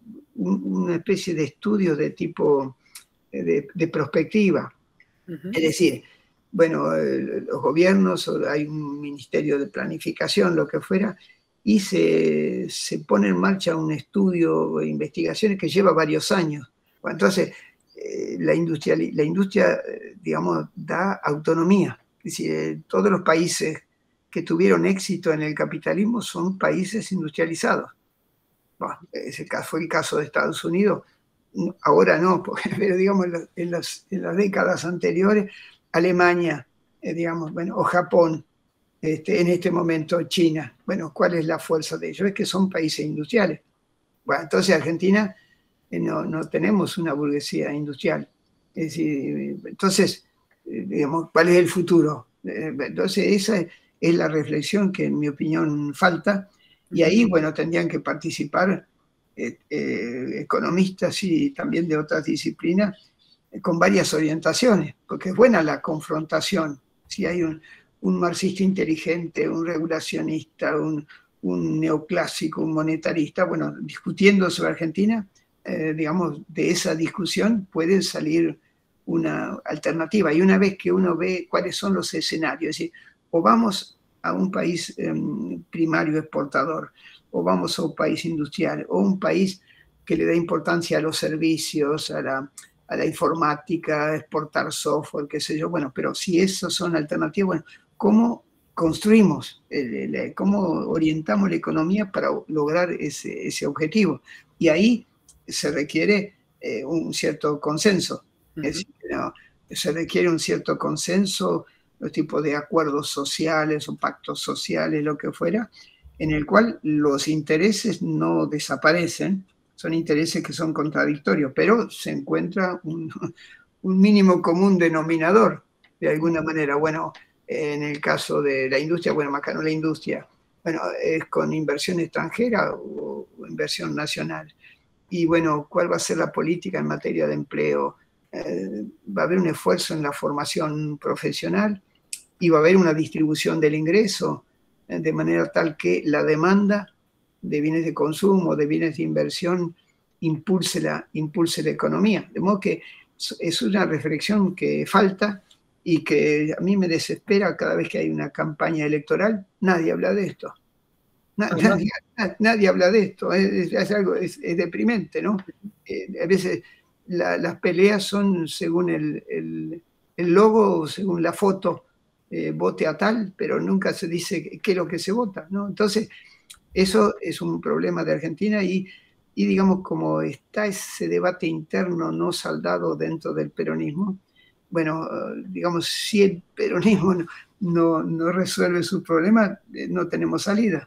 un, una especie de estudio de tipo de, de prospectiva. Uh-huh. Es decir, bueno, eh, los gobiernos, hay un ministerio de planificación, lo que fuera, y se, se pone en marcha un estudio de investigaciones que lleva varios años. Bueno, entonces, eh, la, industria, la industria, digamos, da autonomía. Es decir, eh, todos los países que tuvieron éxito en el capitalismo son países industrializados. Bueno, ese fue el caso de Estados Unidos. Ahora no, porque, pero digamos, en las, en las décadas anteriores, Alemania, eh, digamos, bueno, o Japón, este, en este momento China. Bueno, ¿cuál es la fuerza de ellos? Es que son países industriales. Bueno, entonces Argentina eh, no, no tenemos una burguesía industrial. Es decir, entonces, eh, digamos, ¿cuál es el futuro? Eh, entonces esa es, es la reflexión que en mi opinión falta, y ahí, bueno, tendrían que participar eh, eh, economistas y también de otras disciplinas eh, con varias orientaciones, porque es buena la confrontación. Si hay un, un marxista inteligente, un regulacionista, un, un neoclásico, un monetarista, bueno, discutiendo sobre Argentina, eh, digamos, de esa discusión puede salir una alternativa. Y una vez que uno ve cuáles son los escenarios, es decir, o vamos a un país eh, primario exportador, o vamos a un país industrial, o un país que le da importancia a los servicios, a la, a la informática, exportar software, qué sé yo. Bueno, pero si esos son alternativas, bueno, ¿cómo construimos, el, el, cómo orientamos la economía para lograr ese, ese objetivo? Y ahí se requiere eh, un cierto consenso. Uh-huh. Es decir, no, se requiere un cierto consenso, los tipos de acuerdos sociales o pactos sociales, lo que fuera, en el cual los intereses no desaparecen, son intereses que son contradictorios, pero se encuentra un, un mínimo común denominador, de alguna manera. Bueno, en el caso de la industria, bueno, acá no la industria, bueno, es con inversión extranjera o, o inversión nacional. Y bueno, ¿cuál va a ser la política en materia de empleo? Eh, va a haber un esfuerzo en la formación profesional y va a haber una distribución del ingreso eh, de manera tal que la demanda de bienes de consumo, de bienes de inversión, impulse la, impulse la economía. De modo que es una reflexión que falta y que a mí me desespera cada vez que hay una campaña electoral. Nadie habla de esto. Nadie, nadie, nadie habla de esto. Es, es algo, es, es deprimente, ¿no? Eh, a veces la, las peleas son según el, el, el logo, según la foto, eh, vote a tal, pero nunca se dice qué es lo que se vota, ¿no? Entonces, eso es un problema de Argentina y, y digamos, como está ese debate interno no saldado dentro del peronismo, bueno, digamos, si el peronismo no, no, no resuelve sus problemas, no tenemos salida.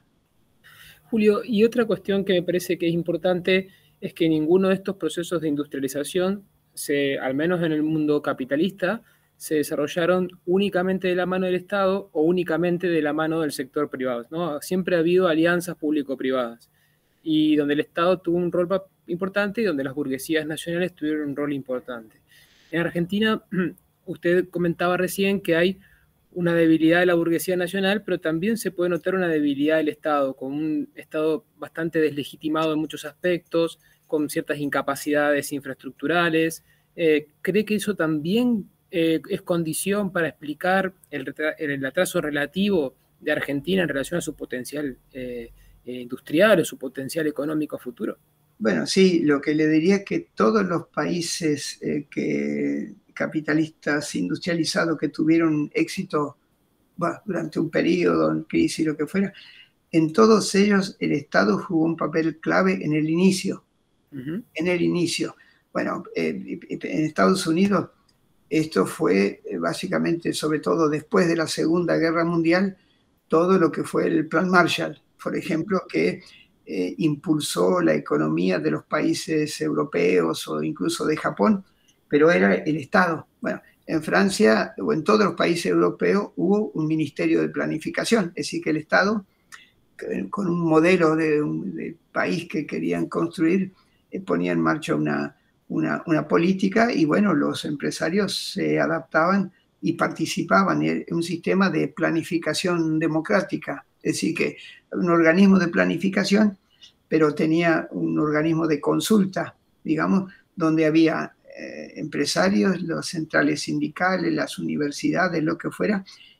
Julio, y otra cuestión que me parece que es importante es que ninguno de estos procesos de industrialización, se, al menos en el mundo capitalista, se desarrollaron únicamente de la mano del Estado o únicamente de la mano del sector privado, ¿no? Siempre ha habido alianzas público-privadas y donde el Estado tuvo un rol importante y donde las burguesías nacionales tuvieron un rol importante. En Argentina, usted comentaba recién que hay una debilidad de la burguesía nacional, pero también se puede notar una debilidad del Estado, con un Estado bastante deslegitimado en muchos aspectos, con ciertas incapacidades infraestructurales. Eh, ¿Cree que eso también eh, es condición para explicar el, el atraso relativo de Argentina en relación a su potencial eh, eh, industrial o su potencial económico a futuro? Bueno, sí, lo que le diría es que todos los países eh, que, capitalistas industrializados que tuvieron éxito bueno, durante un periodo, en crisis, lo que fuera, en todos ellos el Estado jugó un papel clave en el inicio. Uh-huh. En el inicio. Bueno, eh, en Estados Unidos esto fue eh, básicamente, sobre todo después de la Segunda Guerra Mundial, todo lo que fue el Plan Marshall, por ejemplo, que eh, impulsó la economía de los países europeos o incluso de Japón, pero era el Estado. Bueno, en Francia o en todos los países europeos hubo un ministerio de planificación, es decir, que el Estado, con un modelo de, de país que querían construir, eh, ponía en marcha una, una, una política y bueno, los empresarios se adaptaban y participaban en un sistema de planificación democrática, es decir, que un organismo de planificación, pero tenía un organismo de consulta, digamos, donde había eh, empresarios, las centrales sindicales, las universidades, lo que fuera,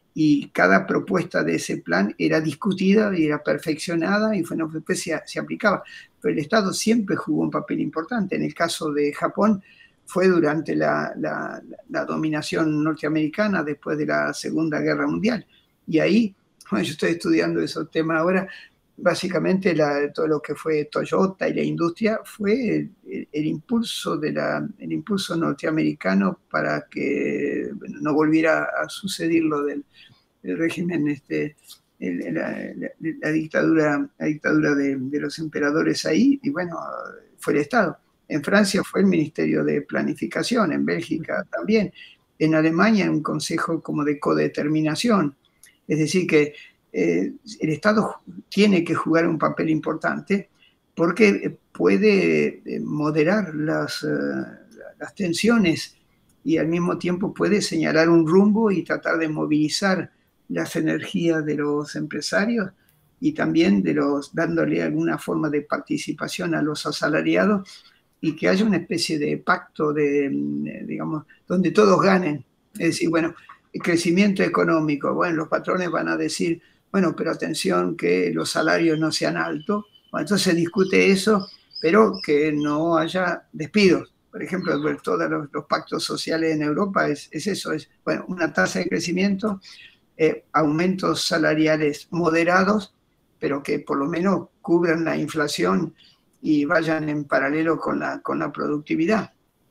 y cada propuesta de ese plan era discutida y era perfeccionada y bueno, después se, se aplicaba. Pero el Estado siempre jugó un papel importante. En el caso de Japón, fue durante la, la, la dominación norteamericana después de la Segunda Guerra Mundial. Y ahí, bueno, yo estoy estudiando esos temas ahora, básicamente la, todo lo que fue Toyota y la industria fue el, el, el, impulso, de la, el impulso norteamericano para que bueno, no volviera a suceder lo del, del régimen, este, el, la, la, la dictadura, la dictadura de, de los emperadores ahí, y bueno, fue el Estado. En Francia fue el Ministerio de Planificación, en Bélgica también, en Alemania un consejo como de codeterminación. Es decir, que eh, el Estado tiene que jugar un papel importante porque puede moderar las, uh, las tensiones y al mismo tiempo puede señalar un rumbo y tratar de movilizar las energías de los empresarios y también de los, dándole alguna forma de participación a los asalariados, y que haya una especie de pacto, de, digamos, donde todos ganen. Es decir, bueno, el crecimiento económico, bueno, los patrones van a decir, bueno, pero atención que los salarios no sean altos. Bueno, entonces se discute eso, pero que no haya despidos. Por ejemplo, todos los, los pactos sociales en Europa es, es eso, es, bueno, una tasa de crecimiento, eh, aumentos salariales moderados, pero que por lo menos cubran la inflación y vayan en paralelo con la, con la productividad.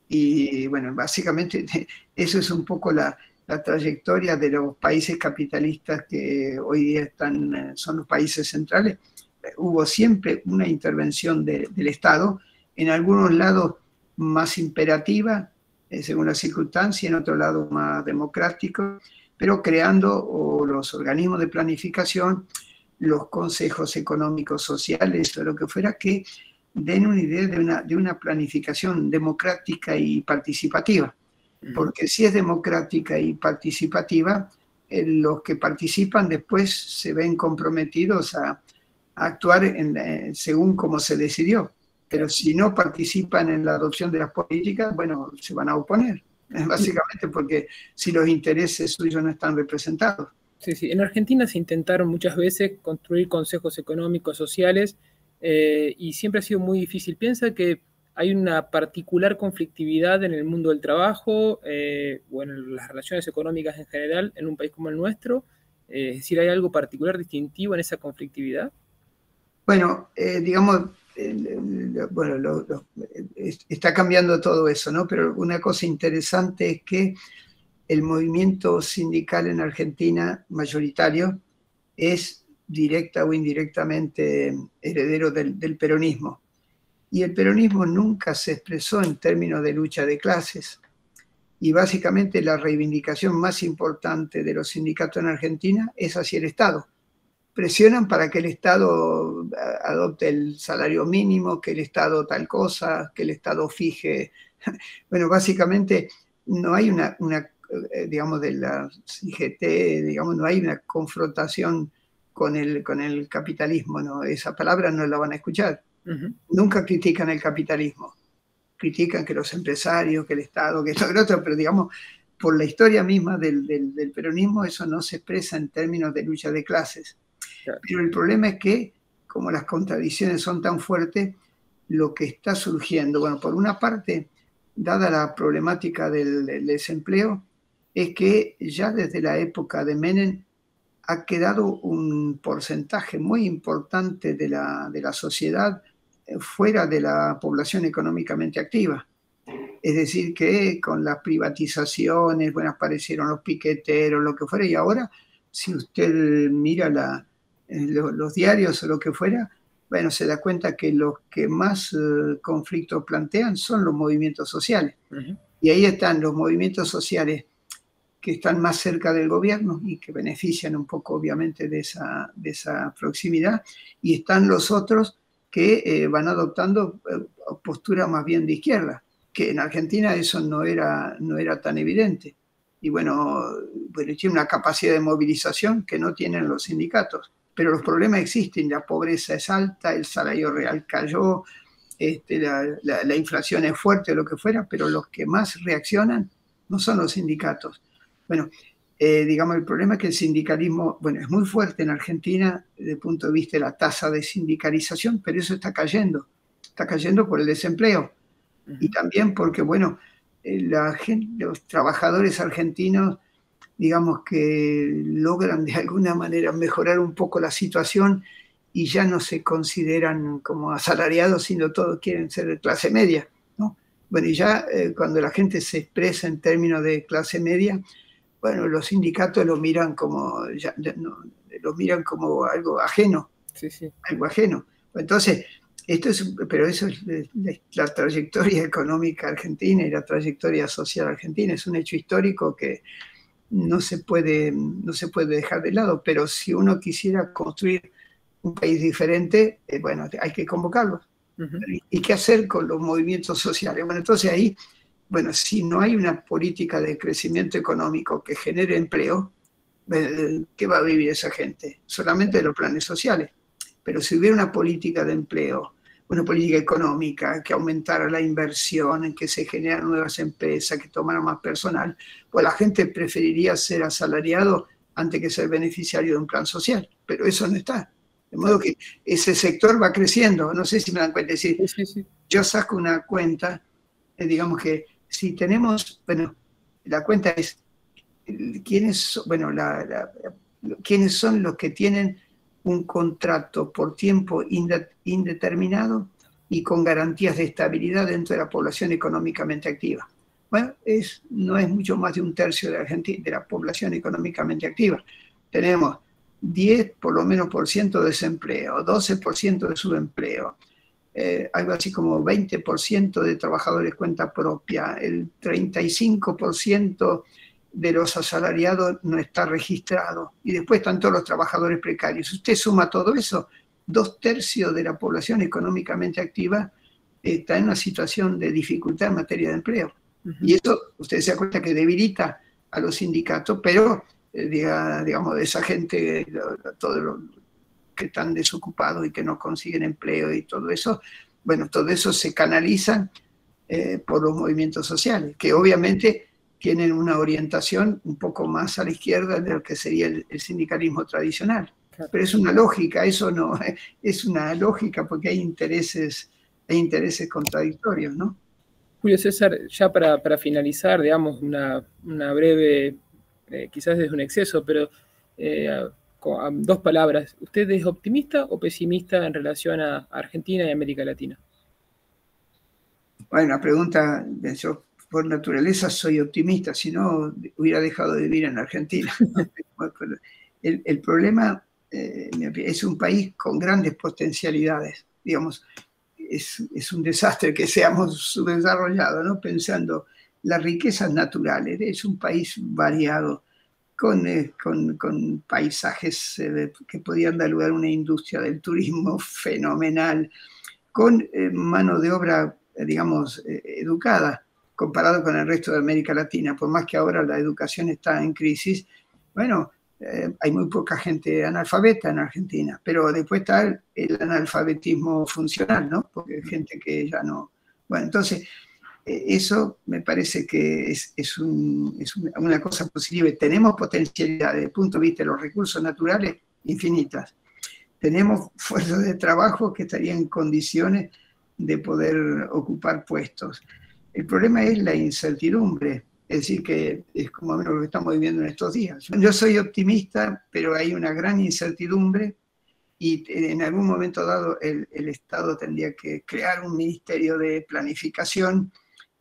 Y bueno, básicamente eso es un poco la, la trayectoria de los países capitalistas que hoy día están, son los países centrales. Hubo siempre una intervención de, del Estado, en algunos lados más imperativa, eh, según las circunstancias, en otros lados más democrático, pero creando o los organismos de planificación, los consejos económicos sociales o lo que fuera, que den una idea de una, de una planificación democrática y participativa. Porque si es democrática y participativa, eh, los que participan después se ven comprometidos a, a actuar en, eh, según como se decidió. Pero si no participan en la adopción de las políticas, bueno, se van a oponer, básicamente porque si los intereses suyos no están representados. Sí, sí. En Argentina se intentaron muchas veces construir consejos económicos sociales, Eh, y siempre ha sido muy difícil. Piensa que hay una particular conflictividad en el mundo del trabajo, eh, o en las relaciones económicas en general, en un país como el nuestro. Eh, es decir, ¿hay algo particular distintivo en esa conflictividad? Bueno, eh, digamos, eh, bueno, lo, lo, está cambiando todo eso, ¿no? Pero una cosa interesante es que el movimiento sindical en Argentina mayoritario es directa o indirectamente heredero del, del peronismo. Y el peronismo nunca se expresó en términos de lucha de clases. Y básicamente la reivindicación más importante de los sindicatos en Argentina es hacia el Estado. Presionan para que el Estado adopte el salario mínimo, que el Estado tal cosa, que el Estado fije. Bueno, básicamente no hay una, una digamos, de la C G T, digamos, no hay una confrontación Con el, con el capitalismo, ¿no? Esa palabra no la van a escuchar. Uh-huh. Nunca critican el capitalismo. Critican que los empresarios, que el Estado, que esto, que lo otro, pero digamos, por la historia misma del, del, del peronismo, eso no se expresa en términos de lucha de clases. Claro. Pero el problema es que, como las contradicciones son tan fuertes, lo que está surgiendo, bueno, por una parte, dada la problemática del, del desempleo, es que ya desde la época de Menem, ha quedado un porcentaje muy importante de la, de la sociedad fuera de la población económicamente activa. Es decir, que con las privatizaciones, bueno, aparecieron los piqueteros, lo que fuera, y ahora, si usted mira la, los, los diarios o lo que fuera, bueno, se da cuenta que los que más eh, conflictos plantean son los movimientos sociales. Uh-huh. Y ahí están los movimientos sociales que están más cerca del gobierno y que benefician un poco, obviamente, de esa, de esa proximidad, y están los otros que eh, van adoptando eh, postura más bien de izquierda, que en Argentina eso no era, no era tan evidente. Y bueno, bueno, tiene una capacidad de movilización que no tienen los sindicatos, pero los problemas existen, la pobreza es alta, el salario real cayó, este, la, la, la inflación es fuerte, lo que fuera, pero los que más reaccionan no son los sindicatos. Bueno, eh, digamos, el problema es que el sindicalismo, bueno, es muy fuerte en Argentina desde el punto de vista de la tasa de sindicalización, pero eso está cayendo, está cayendo por el desempleo. Uh-huh. Y también porque, bueno, la gente, los trabajadores argentinos, digamos que logran de alguna manera mejorar un poco la situación y ya no se consideran como asalariados, sino todos quieren ser de clase media, ¿no? Bueno, y ya eh, cuando la gente se expresa en términos de clase media, bueno, los sindicatos lo miran como, ya, no, lo miran como algo ajeno, sí, sí. algo ajeno. Entonces, esto es, pero eso es la trayectoria económica argentina y la trayectoria social argentina. Es un hecho histórico que no se puede, no se puede dejar de lado, pero si uno quisiera construir un país diferente, eh, bueno, hay que convocarlos. Uh-huh. ¿Y qué hacer con los movimientos sociales? Bueno, entonces ahí, bueno, si no hay una política de crecimiento económico que genere empleo, ¿qué va a vivir esa gente? Solamente de los planes sociales. Pero si hubiera una política de empleo, una política económica que aumentara la inversión, en que se generan nuevas empresas, que tomaran más personal, pues la gente preferiría ser asalariado antes que ser beneficiario de un plan social. Pero eso no está. De modo que ese sector va creciendo. No sé si me dan cuenta. Es decir, sí, sí, sí. Yo saco una cuenta, eh, digamos que si tenemos, bueno, la cuenta es quiénes, bueno, la, la, quiénes son los que tienen un contrato por tiempo indeterminado y con garantías de estabilidad dentro de la población económicamente activa. Bueno, es, no es mucho más de un tercio de la, gente, de la población económicamente activa. Tenemos diez por lo menos por ciento de desempleo, doce por ciento de subempleo, eh, algo así como veinte por ciento de trabajadores cuenta propia, el treinta y cinco por ciento de los asalariados no está registrado, y después están todos los trabajadores precarios. Usted suma todo eso, dos tercios de la población económicamente activa está en una situación de dificultad en materia de empleo. Uh-huh. Y eso, usted se da cuenta que debilita a los sindicatos, pero eh, diga, digamos, de esa gente, todos los que están desocupados y que no consiguen empleo y todo eso, bueno, todo eso se canaliza eh, por los movimientos sociales, que obviamente tienen una orientación un poco más a la izquierda de lo que sería el, el sindicalismo tradicional. Claro. Pero es una lógica, eso no, es una lógica porque hay intereses, hay intereses contradictorios, ¿no? Julio César, ya para, para finalizar, digamos, una, una breve, eh, quizás es un exceso, pero eh, con dos palabras. ¿Usted es optimista o pesimista en relación a Argentina y América Latina? Bueno, la pregunta, yo por naturaleza soy optimista, si no hubiera dejado de vivir en Argentina. el, el problema eh, es un país con grandes potencialidades, digamos, es, es un desastre que seamos subdesarrollados, ¿no? Pensando las riquezas naturales, es un país variado, con, eh, con, con paisajes eh, que podían dar lugar a una industria del turismo fenomenal, con eh, mano de obra, eh, digamos, eh, educada, comparado con el resto de América Latina. Por más que ahora la educación está en crisis, bueno, eh, hay muy poca gente analfabeta en Argentina, pero después está el, el analfabetismo funcional, ¿no? Porque hay gente que ya no... Bueno, entonces, eh, eso me parece que es, es, un, es una cosa positiva. Tenemos potencialidad desde el punto de vista de los recursos naturales infinitas. Tenemos fuerzas de trabajo que estarían en condiciones de poder ocupar puestos. El problema es la incertidumbre, es decir, que es como lo que estamos viviendo en estos días. Yo soy optimista, pero hay una gran incertidumbre y en algún momento dado el, el Estado tendría que crear un ministerio de planificación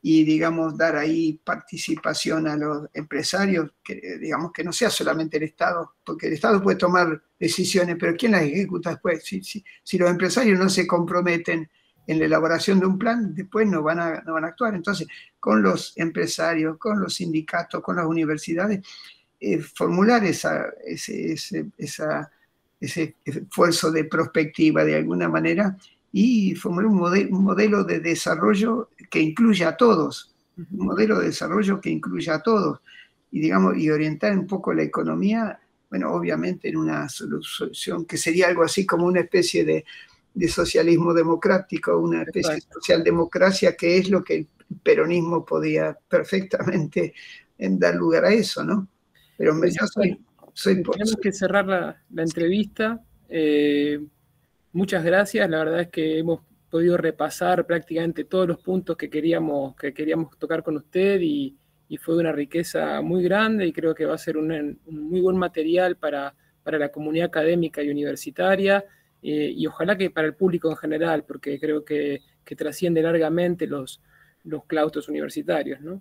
y, digamos, dar ahí participación a los empresarios, que, digamos, que no sea solamente el Estado, porque el Estado puede tomar decisiones, pero ¿quién las ejecuta después? Si, si, si los empresarios no se comprometen en la elaboración de un plan, después no van a, no van a actuar. Entonces, con los empresarios, con los sindicatos, con las universidades, eh, formular esa, ese, ese, esa, ese esfuerzo de prospectiva de alguna manera y formular un, modelo, un modelo de desarrollo que incluya a todos, un modelo de desarrollo que incluya a todos y, digamos, y orientar un poco la economía, bueno, obviamente en una solución que sería algo así como una especie de, de socialismo democrático, una especie Exacto. de socialdemocracia, que es lo que el peronismo podía perfectamente dar lugar a eso, ¿no? Pero me, yo soy... soy Tenemos que cerrar la, la entrevista. Eh, muchas gracias. La verdad es que hemos podido repasar prácticamente todos los puntos que queríamos, que queríamos tocar con usted y, y fue una riqueza muy grande y creo que va a ser un, un muy buen material para, para la comunidad académica y universitaria eh, y ojalá que para el público en general, porque creo que, que trasciende largamente los, los claustros universitarios, ¿no?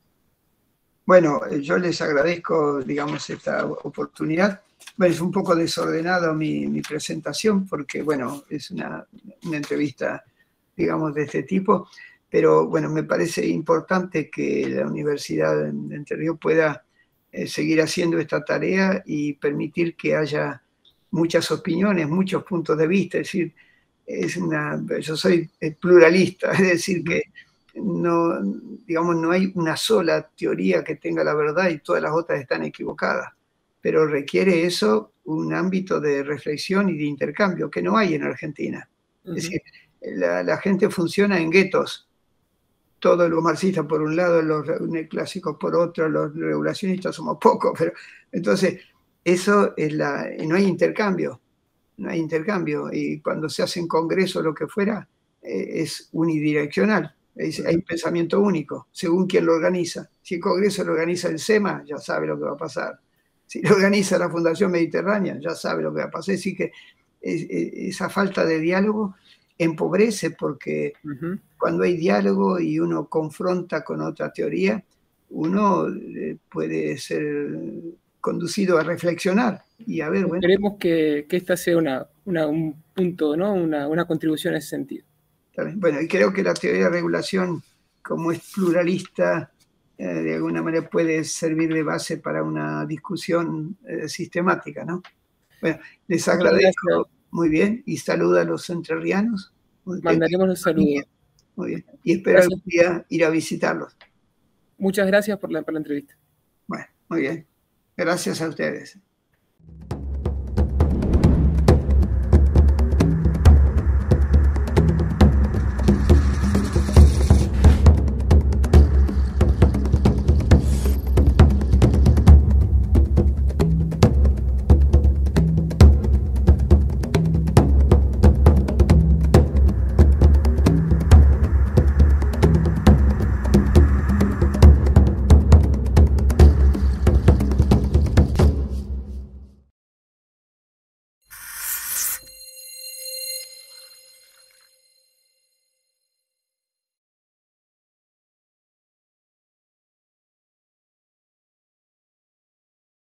Bueno, yo les agradezco, digamos, esta oportunidad. Bueno, es un poco desordenado mi, mi presentación porque, bueno, es una, una entrevista, digamos, de este tipo, pero, bueno, me parece importante que la Universidad de Entre Ríos pueda eh, seguir haciendo esta tarea y permitir que haya muchas opiniones, muchos puntos de vista. Es decir, es una, yo soy pluralista, es decir, que no, digamos, no hay una sola teoría que tenga la verdad y todas las otras están equivocadas, pero requiere eso un ámbito de reflexión y de intercambio que no hay en Argentina. Uh-huh. Es decir, la, la gente funciona en guetos, todos los marxistas por un lado, los neoclásicos por otro, los regulacionistas somos pocos, pero entonces eso es la, no hay intercambio, no hay intercambio, y cuando se hace en congreso lo que fuera, eh, es unidireccional. Hay un pensamiento único, según quien lo organiza. Si el Congreso lo organiza el SEMA, ya sabe lo que va a pasar. Si lo organiza la Fundación Mediterránea, ya sabe lo que va a pasar. Así que esa falta de diálogo empobrece porque uh-huh. cuando hay diálogo y uno confronta con otra teoría, uno puede ser conducido a reflexionar y a ver, bueno. Esperemos que, que esta sea una, una, un punto, ¿no? una, una contribución en ese sentido. Bueno, y creo que la teoría de regulación, como es pluralista, eh, de alguna manera puede servir de base para una discusión eh, sistemática, ¿no? Bueno, les agradezco muy bien y saludo a los entrerrianos. Mandaremos los saludos. Muy bien, y espero algún día ir a visitarlos. Muchas gracias por la, por la entrevista. Bueno, muy bien. Gracias a ustedes.